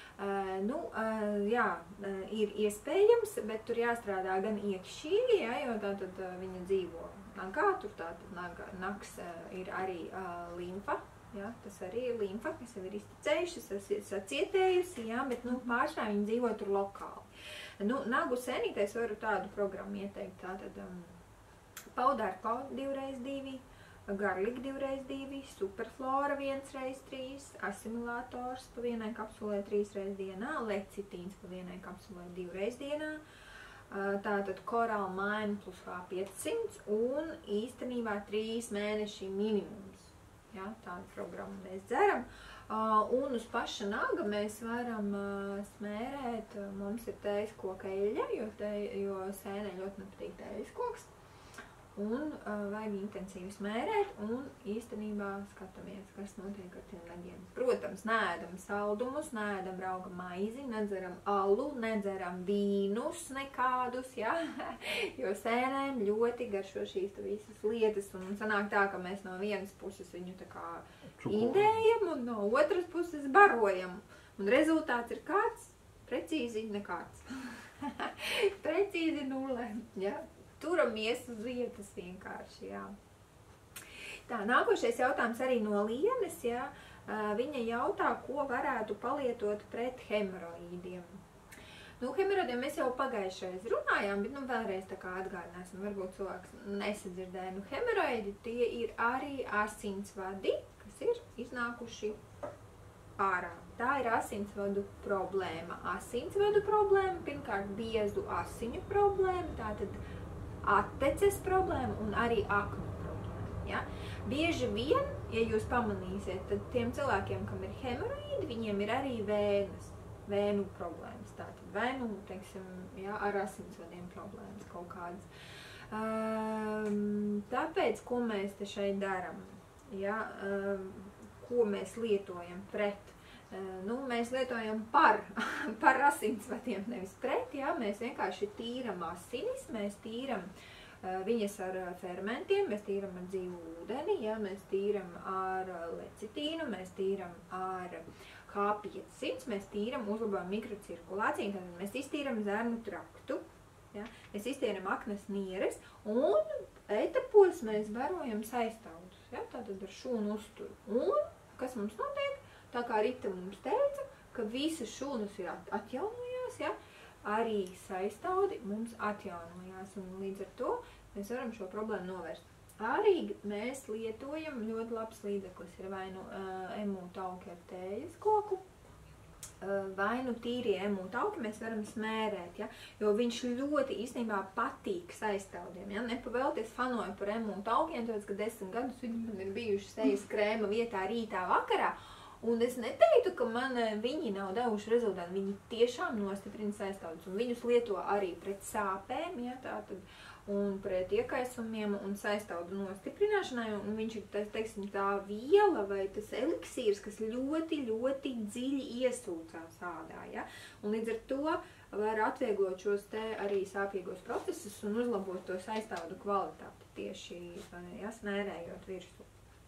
Jā, ir iespējams, bet tur jāstrādā gan iekšīgi, ja, jo tātad viņa dzīvo nagā, tur tātad nags ir arī limfa, ja, tas arī ir limfa, kas jau ir izticējuši, sacietējusi, ja, bet pārsvarā viņa dzīvo tur lokāli. Nagu sēnītēs varu tādu programmu ieteikt, tātad Paudārko 2x2, Garlic 2x2, Superflora 1x3, asimilators pa 1 kapsulē 3 dienā, lecitīns pa 1 kapsulē 2 dienā, tātad Coral Mine plus H500 un īstenībā 3 mēneši minimums. Ja, tādu programmu mēs dzeram. Un uz paša naga mēs varam smērēt, mums ir tējas koka eļļa, jo sēnē ļoti nepatīk tējas koks. Un vajag intensīvi smērēt un īstenībā skatāmies, kas notiek ar tiem nagiem. Protams, neēdam saldumus, neēdam rauga maizi, nedzeram alu, nedzeram vīnus nekādus, ja? Jo sēnēm ļoti garšo šīs visas lietas. Un sanāk tā, ka mēs no vienas puses viņu tā kā indējam un no otras puses barojam. Un rezultāts ir kāds? Precīzi nekāds. Precīzi 0, ja? Turamies uz vietas vienkārši, jā. Tā, nākošais jautājums arī no Lienes, jā. viņa jautā, ko varētu palietot pret hemoroīdiem. Nu, hemoroīdiem mēs jau pagājušreiz runājām, bet vēlreiz tā kā atgādināsim, varbūt cilvēks nesadzirdēja. Nu, hemoroīdi tie ir arī asinsvadi, kas ir iznākuši ārā. Tā ir asinsvadu problēma. Asinsvadu problēma, pirmkārt biezu asiņu problēma, tātad atteces problēma un arī aknu problēma. Ja? Bieži vien, ja jūs pamanīsiet, tad tiem cilvēkiem, kam ir hemoroīdi, viņiem ir arī vēnu problēmas. Tātad vēnu, teiksim, ja, ar asinsvadiem problēmas kaut kādas. Tāpēc, ko mēs te šeit daram, ja, ko mēs lietojam pret, nu, mēs lietojam par asinsvadiem, nevis pret, ja, mēs vienkārši tīram asinis, mēs tīram viņas ar fermentiem, mēs tīram ar dzīvu ūdeni, ja, mēs tīram ar lecitīnu, mēs tīram ar H500, mēs tīram, uzlabojam mikrocirkulāciju, tad mēs iztīram zarnu traktu, ja, mēs iztīram aknas nieres un etapos mēs barojam saistaudus, ja, tātad ar šūnu uzturu. Un, kas mums notiek? Tā kā Rita mums teica, ka visas šūnas ir atjaunojās, ja, arī saistaudi mums atjaunojās, un līdz ar to mēs varam šo problēmu novērst. Arī mēs lietojam ļoti labs līdzeklis, ir vai nu emūtauki ar tējas koku, vai nu tīrie emūtauki mēs varam smērēt, ja, jo viņš ļoti īstenībā patīk saistaudiem. Ja. Nepavēlties fanoju par emūtaukiem, tāpēc, ka 10 gadus viņi man ir bijuši sejas krēma vietā rītā vakarā, un es neteiktu, ka viņi nav devuši rezultātu, viņi tiešām nostiprina saistaudus, un viņus lieto arī pret sāpēm, ja, tātad, un pret iekaisumiem un saistaudu nostiprināšanai, un viņš ir, teiksim, tā viela vai tas eliksīrs, kas ļoti, ļoti dziļi iesūcās ādā, ja, un līdz ar to var atvieglot šos te arī sāpīgos procesus un uzlabot to saistaudu kvalitāti tieši, ja, smērējot virsū.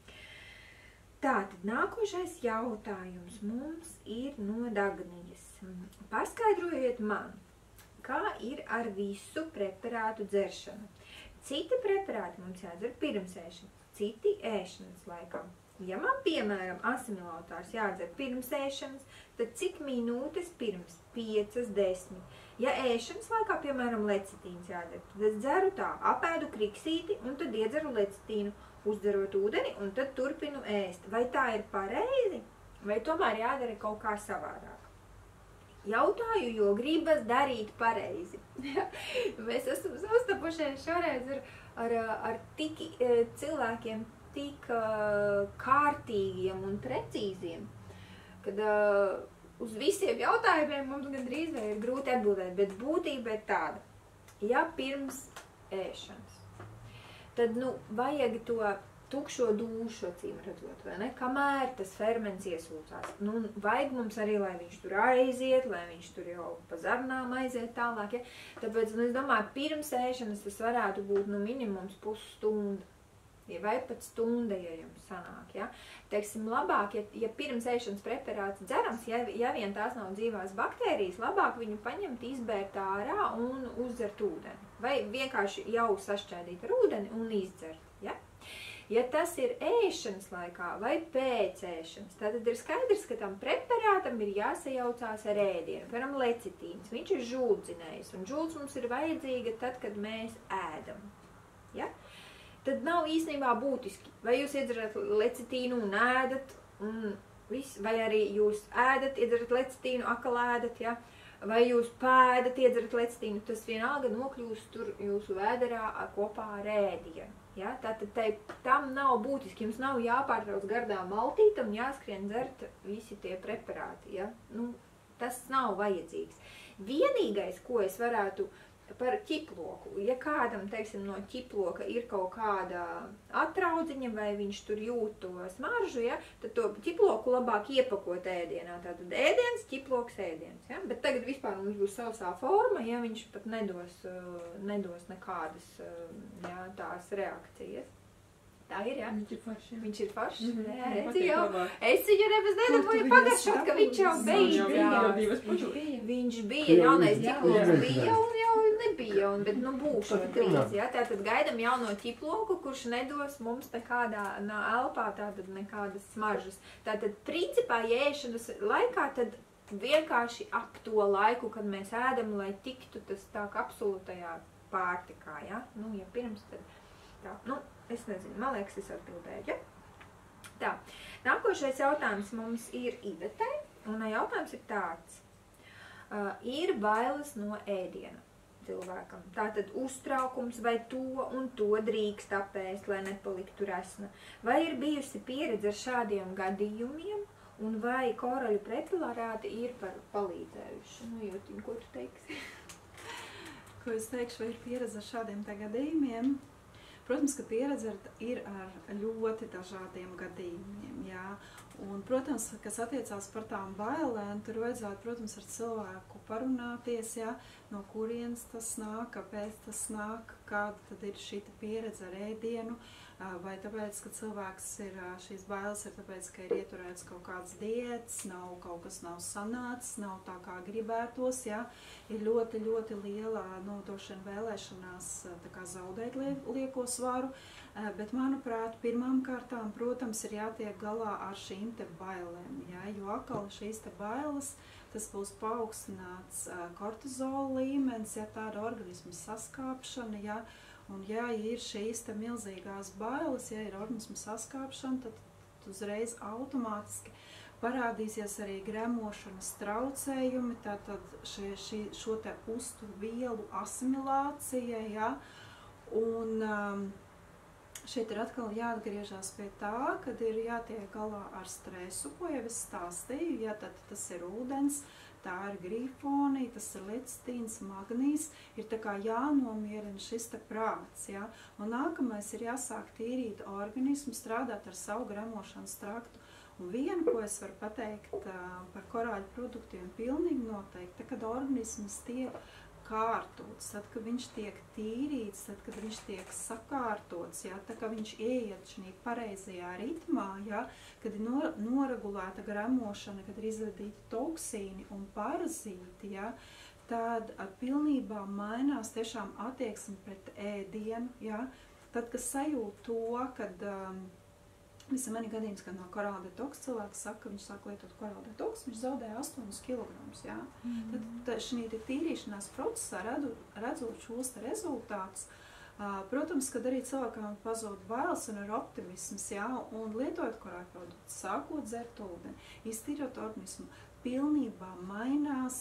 Tātad nākošais jautājums mums ir no Dagnijas. Paskaidrojiet man, kā ir ar visu preparātu dzeršanu. Citi preparāti mums jādzer pirms ēšanas, citi ēšanas laikā. Ja man, piemēram, asimilatārs jādzer pirms ēšanas, tad cik minūtes pirms? 5, 10. Ja ēšanas laikā, piemēram, lecitīns jādzer, tad es dzeru tā, apēdu kriksīti un tad iedzeru lecitīnu, uzdzerot ūdeni un tad turpinu ēst. Vai tā ir pareizi, vai tomēr jādara kaut kā savādāk? Jautāju, jo gribas darīt pareizi. Mēs esam sastapušies šoreiz ar tik cilvēkiem, tik kārtīgiem un precīziem, kad uz visiem jautājumiem mums gandrīz vai ir grūti atbildēt, bet būtība ir tāda. Ja pirms ēšanas, tad, nu, vajag to tukšo dūšu, acīm redzot, vai ne? Kamēr tas ferments iesūcās. Nu, vajag mums arī, lai viņš tur aiziet, lai viņš tur jau pa zarnām aiziet tālāk, ja? Tāpēc, nu, es domāju, pirms ēšanas tas varētu būt, nu, minimums pusstunda. Ja vai pat stunda, ja jums sanāk, ja? Teiksim, labāk, ja pirms ēšanas preparāts dzerams, ja vien tās nav dzīvās baktērijas, labāk viņu paņemt, izbērt ārā un uzdzert ūdeni. Vai vienkārši jau sašķēdīt ar ūdeni un izdzert, ja? Ja tas ir ēšanas laikā vai pēc ēšanas, tad ir skaidrs, ka tam preparātam ir jāsajaucās ar ēdienu. Piemēram, lecitīns, viņš ir žūldzinējs, un žūlds mums ir vajadzīga tad, kad mēs ēdam, ja? Tad nav īstenībā būtiski, vai jūs iedzerat lecitīnu un ēdat, un viss, vai arī jūs ēdat, iedzerat lecitīnu, akal ēdat, ja? Vai jūs pēdat, iedzerat lecitīnu, tas vienalga nokļūst tur jūsu vēderā kopā ar ēdienu. Ja? Tātad tam nav būtiski, jums nav jāpārtrauc gardā maltīte un jāskrien dzert visi tie preparāti. Ja? Nu, tas nav vajadzīgs. Vienīgais, ko es varētu par ķiploku, ja kādam, teiksim, no ķiploka ir kaut kāda atraudziņa vai viņš tur jūt to smaržu, ja, tad to ķiploku labāk iepakot ēdienā. Tātad ēdiens, ķiploks, ēdiens. Ja? Bet tagad vispār mums būs sausā forma, ja viņš pat nedos nekādas, ja, tās reakcijas. Tā ir, jā. Viņš ir foršs, jā. Viņš ir foršs. Man Redzi patīk jau. labāk. Es viņu nebaz nedabūju viņu pagaršot, esi ka viņš jau Viņš jau bija beidzās. divas pušas. Viņš bija, jaunais Jā, ķiploks jā. bija un jau nebija, bet nu būšu Pat drīz, jā. Tātad gaidam jauno ķiploku, kurš nedos mums nekādā elpā tātad nekādas smaržas. Tātad principā ēšanas laikā tad vienkārši ap to laiku, kad mēs ēdam, lai tiktu tas tā absolūtajā pārtikā, jā. Nu, ja pirms tad tā, nu, es nezinu, man liekas, es atbildēju, ja? Tā, nākošais jautājums mums ir Ivetei, un jautājums ir tāds. Ir bailes no ēdiena cilvēkam. Tātad uztraukums vai to un to drīkst apēst, lai nepaliktu resna. Vai ir bijusi pieredze ar šādiem gadījumiem, un vai koraļu pretilarāti ir palīdzējuši? Nu, Jūtiņ, ko tu teiksi? Ko es teikšu, vai ir pieredze ar šādiem te gadījumiem? Protams, ka pieredze ir ar ļoti dažādiem gadījumiem, jā. Un, protams, kas attiecās par tām bailēm, tur vajadzētu, protams, ar cilvēku parunāties, jā, no kurienes tas nāk, kāpēc tas nāk, kāda tad ir šī pieredze ar ēdienu, vai tāpēc, ka cilvēks ir, šīs bailes ir tāpēc, ka ir ieturēts kaut kāds diēts, kaut kas nav sanācis, nav tā kā gribētos, jā, ir ļoti, ļoti liela, nu, došana vēlēšanās tā kā zaudēt lieko svaru, bet, manuprāt, pirmām kārtām, protams, ir jātiek galā ar šīm te bailēm, jā, jo atkal šīs te bailes, tas būs paaugstināts kortizola līmenis, ja tāda organisma saskāpšana, ja, un ja ir šīs te milzīgās bailes, ja ir organisma saskāpšana, tad uzreiz automātiski parādīsies arī gremošanas traucējumi, tātad šo te uzturvielu asimilācija, ja, un šeit ir atkal jāatgriežas pie tā, kad ir jātiek galā ar stresu, ko jau es stāstīju, ja tad tas ir ūdens, tā ir grifonija, tas ir lecitīns, magnīs, ir tā kā jānomierina šis te prāts, ja, un nākamais ir jāsāk tīrīt organismu, strādāt ar savu gremošanas traktu, un vienu, ko es varu pateikt par korāļu produktiem pilnīgi noteikti, kad organisms tiek kārtots, tad, kad viņš tiek tīrīts, tad, kad viņš tiek sakārtots, ja, tad, kad viņš ieiet šī pareizajā ritmā, ja, kad ir noregulēta gremošana, kad ir izvadīti toksīni un parazīti, ja, tad pilnībā mainās tiešām attieksme pret ēdienu, ja, tad, kas sajūt to, kad visam mani gadījums, kad no korāla detoks cilvēks saka, ka viņš sāk lietot korāla detoks, viņš zaudēja 8 kilogramus, jā. Tad šī tīrīšanās procesā, redzot šos rezultātus, protams, kad arī cilvēkam pazūd bailes un ir optimisms, jā, un lietojot korāļu produktus, sākot dzert ūdeni, iztīrot organismu, pilnībā mainās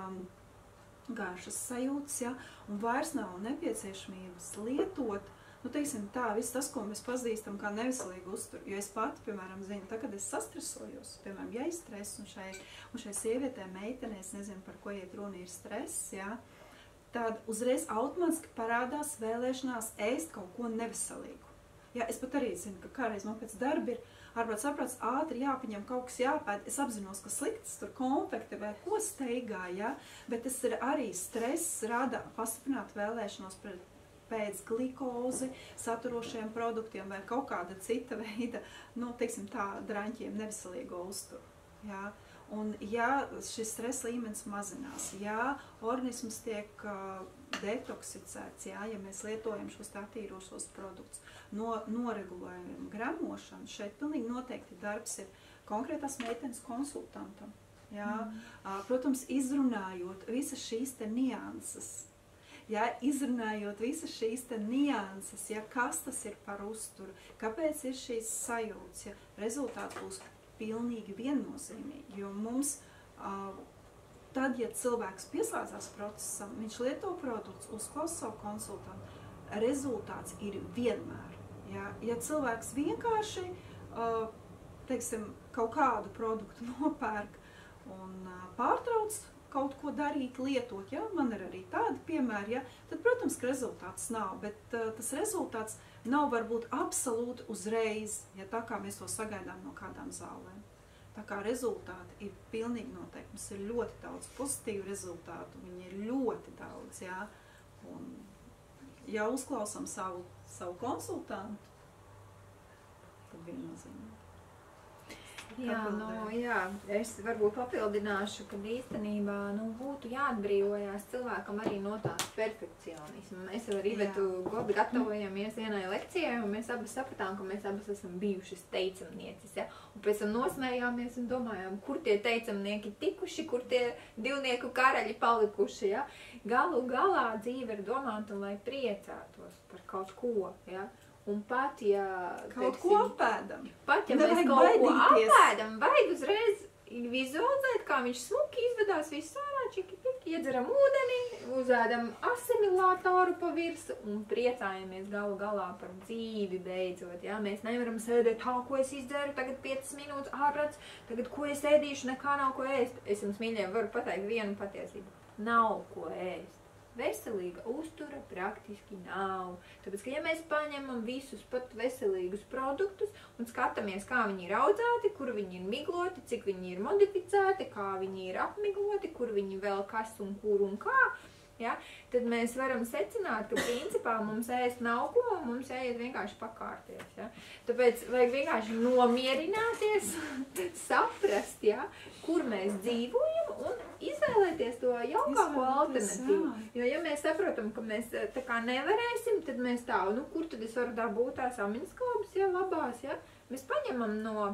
garšas sajūtas, jā, un vairs nav nepieciešamības lietot, nu, teiksim tā, viss tas, ko mēs pazīstam kā neveselīgu uzturu, jo es pati, piemēram, zinu, tā, kad es sastresojos, piemēram, ja ir stress, un šai sievietē, meitenē, es nezinu, par ko iet runa ir stress, jā, tad uzreiz automātiski parādās vēlēšanās ēst kaut ko neveselīgu. Jā, es pat arī zinu, ka kādreiz man pēc darba ir ārprāt saprats ātri jāpaņem kaut kas jāpēd, es apzinos, ka sliktas tur konfekti vai ko steigā, jā, bet tas ir arī stress, rada pastiprināt vēlēšanos pēc glikozi saturošiem produktiem vai kaut kāda cita veida, nu, teiksim tā, draņķiem neveselīgo uzturu. Jā. Un ja šis stresa līmenis mazinās, ja organisms tiek detoksicēts, jā, ja mēs lietojam šos attīrošos produktus, noregulējam gremošanu, šeit pilnīgi noteikti darbs ir konkrētās meitenes konsultantam. Jā. Protams, izrunājot visas šīs te nianses, ja, izrunājot visas šīs te nianses, ja, kas tas ir par uzturu, kāpēc ir šīs sajūtas, ja, rezultāts būs pilnīgi viennozīmīgi, jo mums, tad, ja cilvēks pieslēdzās procesam, viņš lieto produktus, uzklausa savu konsultantu, rezultāts ir vienmēr. Ja, ja cilvēks vienkārši, teiksim, kaut kādu produktu nopērk un pārtrauc kaut ko darīt, lietot, ja, man ir arī tādi piemēri, ja, tad, protams, ka rezultāts nav, bet tas rezultāts nav varbūt absolūti uzreiz, ja tā kā mēs to sagaidām no kādām zālēm. Tā kā rezultāti ir pilnīgi noteikti, mums ir ļoti daudz pozitīvu rezultātu, viņi ir ļoti daudz, ja, un ja uzklausam savu konsultantu, tad viennozīmīgi. Jā, jā, es varbūt papildināšu, ka īstenībā būtu jāatbrīvojās cilvēkam arī no tās perfekcionisma. Mēs ar Ivetu Gobi gatavojamies vienai lekcijai, un mēs abas sapratām, ka mēs abas esam bijušas teicamnieces, ja? Un pēc tam nosmējāmies un domājām, kur tie teicamnieki tikuši, kur tie divnieku karaļi palikuši, ja? Galu galā dzīve ir domāta, lai priecātos par kaut ko, ja? Un pat, ja kaut ko apēdam, pat, ja mēs kaut ko apēdam, vajag uzreiz vizualizēt, kā viņš smuki izvedās visu ārā, čiki, piki, iedzeram ūdeni, uzēdam asimilātoru pa virsu un priecājamies galu galā par dzīvi beidzot. Ja? Mēs nevaram sēdēt, ko es izdzēru, tagad 5 minūtes ārprāts, tagad ko es ēdīšu, nekā nav ko ēst. Es jums, mīļiem, varu pateikt vienu patiesību. Nav ko ēst. Veselīga uztura praktiski nav. Tāpēc, ka ja mēs paņemam visus pat veselīgus produktus un skatāmies, kā viņi ir audzēti, kur viņi ir migloti, cik viņi ir modificēti, kā viņi ir apmigloti, kur viņi vēl kas un kur un kā, ja, tad mēs varam secināt, ka principā mums ēst nav ko, un mums jāiet vienkārši pakārties. Ja. Tāpēc vajag vienkārši nomierināties, saprast, ja, kur mēs dzīvojam un izvēlēties to jaukāko alternatīvu. Jo, ja mēs saprotam, ka mēs tā kā nevarēsim, tad mēs tā, kur tad es varu dabūt tās aminskābes, ja, labās, ja? Mēs paņemam no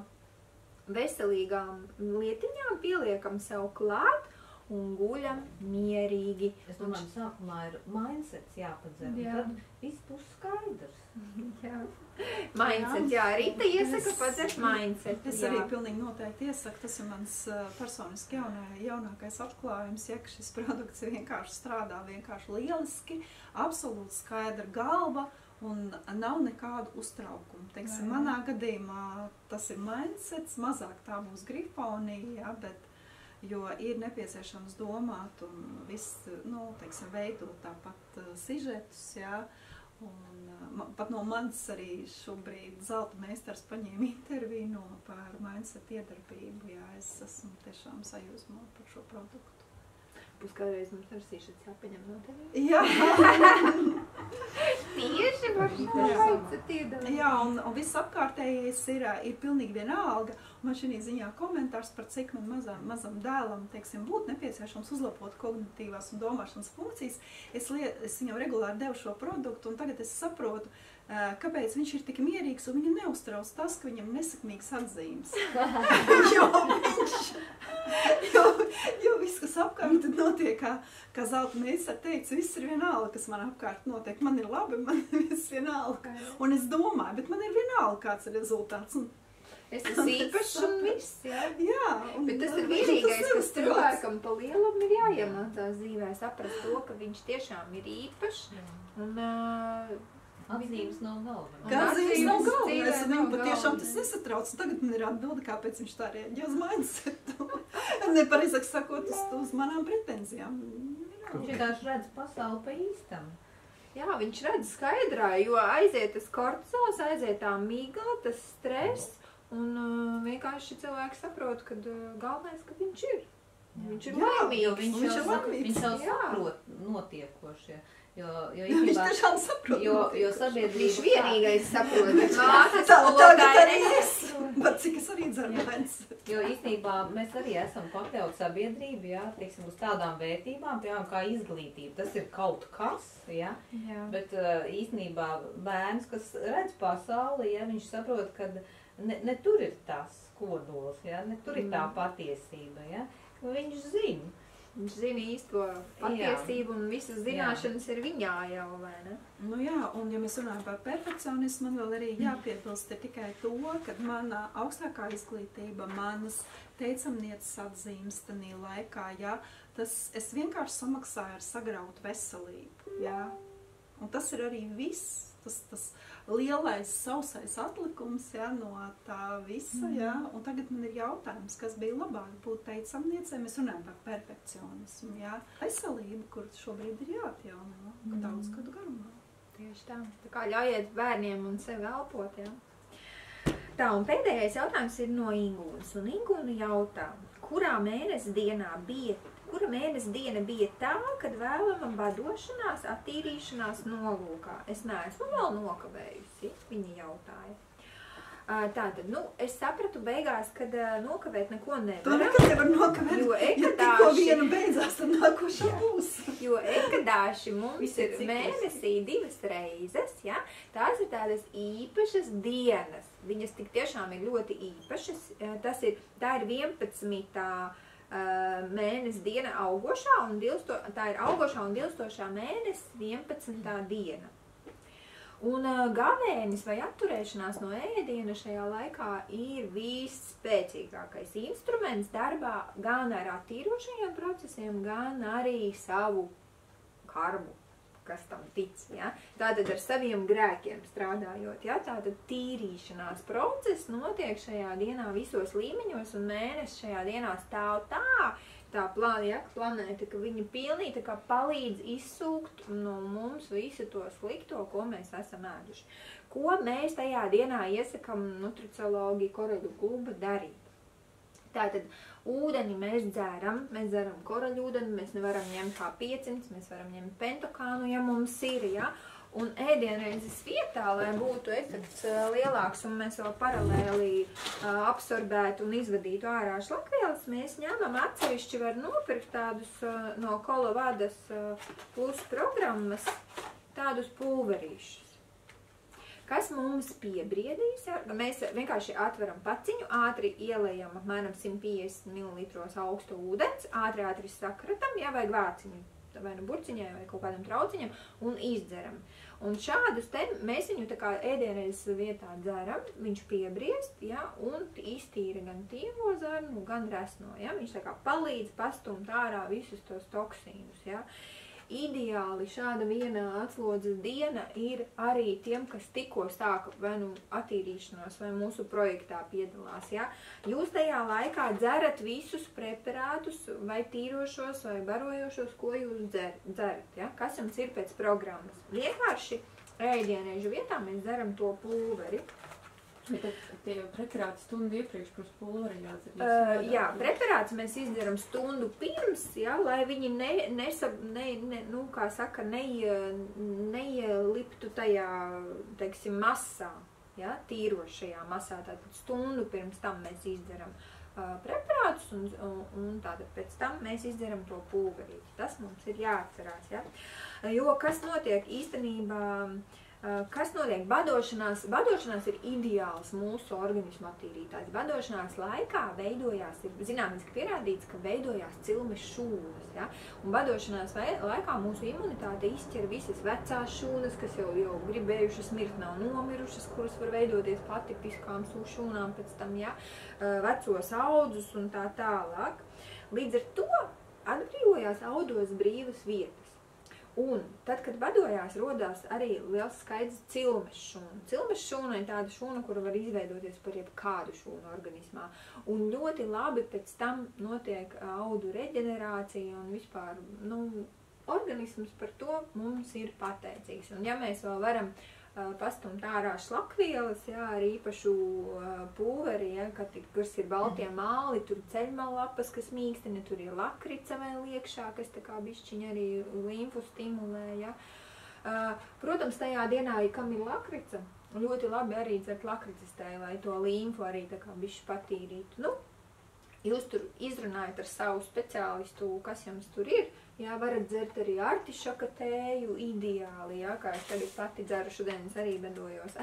veselīgām lietiņām, pieliekam sev klāt un guļam mierīgi. Es domāju, sākumā ir mindsets jāpadzer, un tad viss būs skaidrs. Jā. Mindset, jā, Rita iesaka padzert mindset. Es arī pilnīgi noteikti iesaku, tas ir mans personiski jaunākais atklājums, ja, ka šis produkts vienkārši strādā vienkārši lieliski, absolūti skaidra galva un nav nekādu uztraukumu. Teiksim, manā gadījumā tas ir mindsets, mazāk tā būs grifonija, ja, bet jo ir nepieciešams domāt un viss, teiksim, veidot tāpat sižetus, jā, un pat no manis arī šobrīd Zelta meistars paņēma interviju par mindset iedarbību, jā, es esmu tiešām sajūsmā par šo produktu. Būs kādreiz mums ar sižets jāpaņem no tevi? Jā! Tieši par šo mindset iedarbību. Jā, un viss apkārtējais ir pilnīgi vienalga. Man šī ziņā komentārs par cik man mazam dēlam, teiksim, būtu nepieciešams uzlabot kognitīvās un domāšanas funkcijas. Es viņam regulāri devu šo produktu, un tagad es saprotu, kāpēc viņš ir tik mierīgs, un viņu neuztrauc tas, ka viņam nesakmīgs atzīmes. jo viss, kas apkārt notiek, kā Zelta meistars teica, viss ir vienalga, kas man apkārt notiek. Man ir labi, man ir viss vienalga. Un es domāju, bet man ir vienalga, kāds ir rezultāts. Es esmu īpašs un viss, jā. Jā. Bet tas ir vienīgais, kas cilvēkam pa lielam ir jāiemācās dzīvē, saprast to, ka viņš tiešām ir īpašs. Un atzīmes nav galvenais. Atzīmes nav galvenais, un viņu patiešām tas nesatrauc. Tagad man ir atbilde, kāpēc viņš tā rēģē uz mindsetu. Nepareizāk sakot, uz manām pretenzijām. Viņš vienkārši redz pasauli pa īstam. Jā, viņš redz skaidrā, jo aiziet tas kortizols, aiziet tā migla, tas stress. Un vienkārši cilvēki saprot, ka galvenais, ka viņš ir. Viņš ir laimīgs. Viņš jau saprot notiekošie. Viņš tiešām saprot. Jo sabiedrība... Viņš vienīgais saprot. Tagad arī es. Bet cik es arī dzeru mindset. Jo īstenībā mēs arī esam pakļaut sabiedrību, jā, teiksim, uz tādām vērtībām, piemēram, kā izglītība. Tas ir kaut kas, jā. Bet īstenībā bērns, kas redz pasauli, ja, viņš saprot, ka ne tur ir tas kodols, ja? Ne tur ir tā patiesība. Ja? Viņš zina. Viņš zina īsto patiesību un visas zināšanas ir viņā jau, vai ne? Nu jā, un ja mēs runājam par perfekcionismu, man vēl arī jāpiepilst tikai to, ka mana augstākā izglītība, manas teicamnieces atzīmes tanī laikā, ja, es vienkārši samaksāju ar sagrautu veselību. Ja? Un tas ir arī viss. Tas lielais sausais atlikums, ja, no tā visa, ja, un tagad man ir jautājums, kas bija labāk būt teicamniecei, mēs runājam par perfekcionismu, ja, veselību, kur šobrīd ir jāatjauno, daudz gadu garumā. Tieši tā. Tā kā ļaujiet bērniem un sevi elpot, ja. Tā, un pēdējais jautājums ir no Ingūnas, un Ingūna jautā, kura mēnesi diena bija tā, kad vēlama badošanās, attīrīšanās nolūkā? Es neesmu vēl nokavējusi, viņa jautāja. Tātad, es sapratu beigās, kad nokavēt neko nevar. To nekad nevar nokavēt, ja tikko viena beidzās, tad nākošā būs. Jo ekadāši mums ir mēnesī 2 reizes, ja? Tās ir tādas īpašas dienas. Viņas tik tiešām ir ļoti īpašas. Tā ir 11. Mēnesis diena augošā, tā ir augošā un dilstošā mēnesis 11. diena. Un gavēnis vai atturēšanās no ēdiena šajā laikā ir visspēcīgākais instruments darbā gan ar attīrošajiem procesiem, gan arī savu karmu, kas tam tic. Ja? Tātad ar saviem grēkiem strādājot. Ja? Tātad tīrīšanās process notiek šajā dienā visos līmeņos, un mēnesis šajā dienā stāv tā planēta, ka viņa pilnīgi tā kā palīdz izsūkt no mums visu to slikto, ko mēs esam ēduši. Ko mēs tajā dienā iesakam nutriciologi Koraļu kluba darīt? Tātad ūdeni mēs dzeram koraļūdeni, mēs nevaram ņemt H500, mēs varam ņemt pentokānu, ja mums ir, ja? Un ēdienreizes vietā, lai būtu efekts lielāks un mēs vēl paralēli absorbētu un izvadītu ārā šlakvielas, mēs ņemam atsevišķi, var nopirkt tādus no Kolovadas plus programmas, tādus pulverīšus. Kas mums piebriedīs? Mēs vienkārši atveram paciņu, ātri ielejam apmēram 150 ml augstu ūdens, ātri sakratam, ja vajag vāciņu, vai nu burciņai, vai kaut kādam trauciņam, un izdzeram. Un šādus te mēs viņu tā kā ēdienreizes vietā dzeram, viņš piebriest, ja, un iztīra gan tīro zarnu, gan resno, ja. Viņš tā kā palīdz pastumt ārā visus tos toksīnus, ja. Ideāli šāda viena atslodzes diena ir arī tiem, kas tikko sāka vai nu attīrīšanos vai mūsu projektā piedalās. Ja? Jūs tajā laikā dzerat visus preparātus vai tīrošos vai barojošos, ko jūs dzerat. Ja? Kas jums ir pēc programmas? Vienkārši ēdienreižu vietā mēs dzeram to pulveri. Bet tie preparāti stundu iepriekš pirms pulveri jādzer? Jā, preparāts mēs izdzeram stundu pirms, ja, lai viņi neieliptu tajā, teiksim, masā, ja, tīrošajā masā. Tātad stundu pirms tam mēs izdzeram preparātus un tātad pēc tam mēs izdzeram to pulverīti. Tas mums ir jāatcerās, ja. Jo kas notiek īstenībā? Kas notiek? Badošanās ir ideāls mūsu organismu attīrītājs. Badošanās laikā veidojās, ir zinātniski pierādīts, ka veidojās cilmes šūnas. Ja? Un badošanās laikā mūsu imunitāte izķer visas vecās šūnas, kas jau gribējušas mirt, nav nomirušas, kuras var veidoties patipiskām šūnām pēc tam, ja? Vecos audzus un tā tālāk. Līdz ar to atbrīvojās audos brīvas vietas. Un tad, kad badojās, rodās arī liels skaidrs cilmes šūna. Cilmes šūna ir tāda šūna, kura var izveidoties par jebkādu šūnu organismā. Un ļoti labi pēc tam notiek audu reģenerācija un vispār, organisms par to mums ir pateicīgs. Un ja mēs vēl varam pastumt ārā šlakvielas, jā, ar īpašu pulveri, ja, kas ir baltie māli, tur ceļmallapas, kas mīkstina, tur ir lakrica vēl iekšā, kas tā kā bišķiņ arī limfu stimulē, ja. Protams, tajā dienā, kam ir lakrica, ļoti labi arī dzert lakricas tēju, lai to limfu arī tā kā bišķi patīrītu. Jūs tur izrunājat ar savu speciālistu, kas jums tur ir. Jā, varat dzert arī artišoka tēju, ideāli, jā, kā es tagad pati dzeru, šodien es arī bedojos.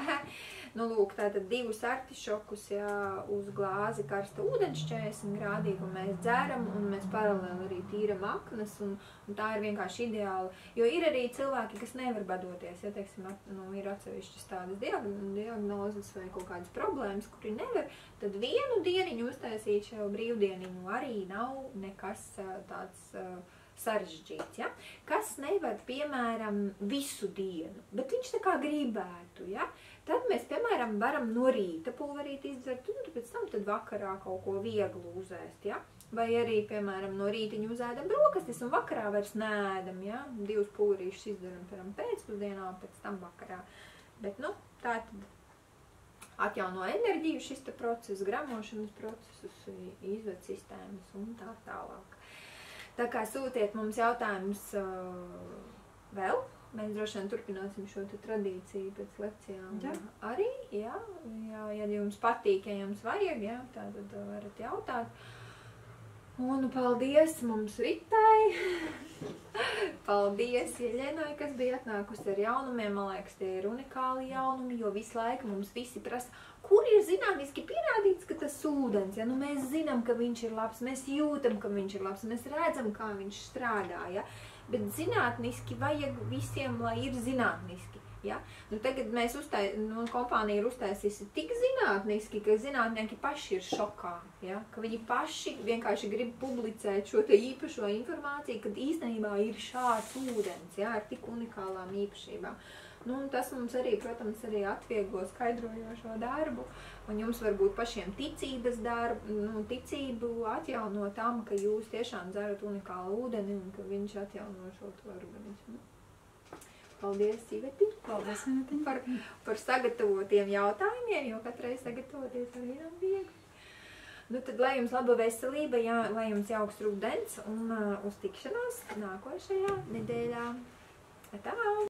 Lūk, tātad 2 artišokus, jā, uz glāzi karsta ūdens 40 grādīgi, un mēs dzeram, un mēs paralēli arī tīram aknas, un tā ir vienkārši ideāli. Jo ir arī cilvēki, kas nevar badoties, ja, teiksim, ir atsevišķas tādas diagnozes vai kaut kādas problēmas, kuri nevar, tad vienu dieniņu uztaisīt šo brīvdieniņu arī nav nekas tāds sarežģīts, ja? Kas nevar, piemēram, visu dienu, bet viņš tā kā gribētu, ja? Tad mēs, piemēram, varam no rīta pulverīti izdzert, un pēc tam tad vakarā kaut ko vieglu uzēst, ja? Vai arī, piemēram, no rītiņu uzēdam brokastis un vakarā vairs nēdam, ja? 2 pulverīšus izdaram, piemēram, pēcpusdienā, pēc tam vakarā. Bet, tā tad atjauno enerģiju šis te process, gramošanas procesus, izved sistēmas un tā tālāk. Tā kā sūtiet mums jautājumus vēl, mēs droši vien turpināsim šo tradīciju pēc lekcijām. Jā. Arī, jā, ja jums patīk, ja jums vajag, jā, tad varat jautāt. Un paldies mums Ritai, paldies Jeļenai, kas bija atnākusi ar jaunumiem. Man liekas, tie ir unikāli jaunumi, jo visu laiku mums visi prasa, kur ir zinātniski pierādīts, ka tas ūdens, ja? Nu, mēs zinām, ka viņš ir labs, mēs jūtam, ka viņš ir labs, mēs redzam, kā viņš strādā, ja? Bet zinātniski vajag visiem, lai ir zinātniski. Ja? Nu, tagad mēs kompānija ir uztaisījusi tik zinātniski, ka zinātnieki paši ir šokā. Ja? Ka viņi paši vienkārši grib publicēt šo te īpašo informāciju, kad īstenībā ir šāds ūdens, ja? Ar tik unikālām īpašībām. Nu, un tas mums arī, protams, arī atvieglo skaidrojošo darbu, un jums varbūt pašiem ticības darbu, ticību atjauno tam, ka jūs tiešām dzerat unikālu ūdeni un ka viņš atjauno šo organismu. Paldies, Iveti! Paldies, Iveti! Par sagatavotiem jautājumiem, jo katrai sagatavoties arī nav viegli. Nu, tad, lai jums laba veselība, lai jums jauks rudens un uz tikšanos nākošajā nedēļā. Tā!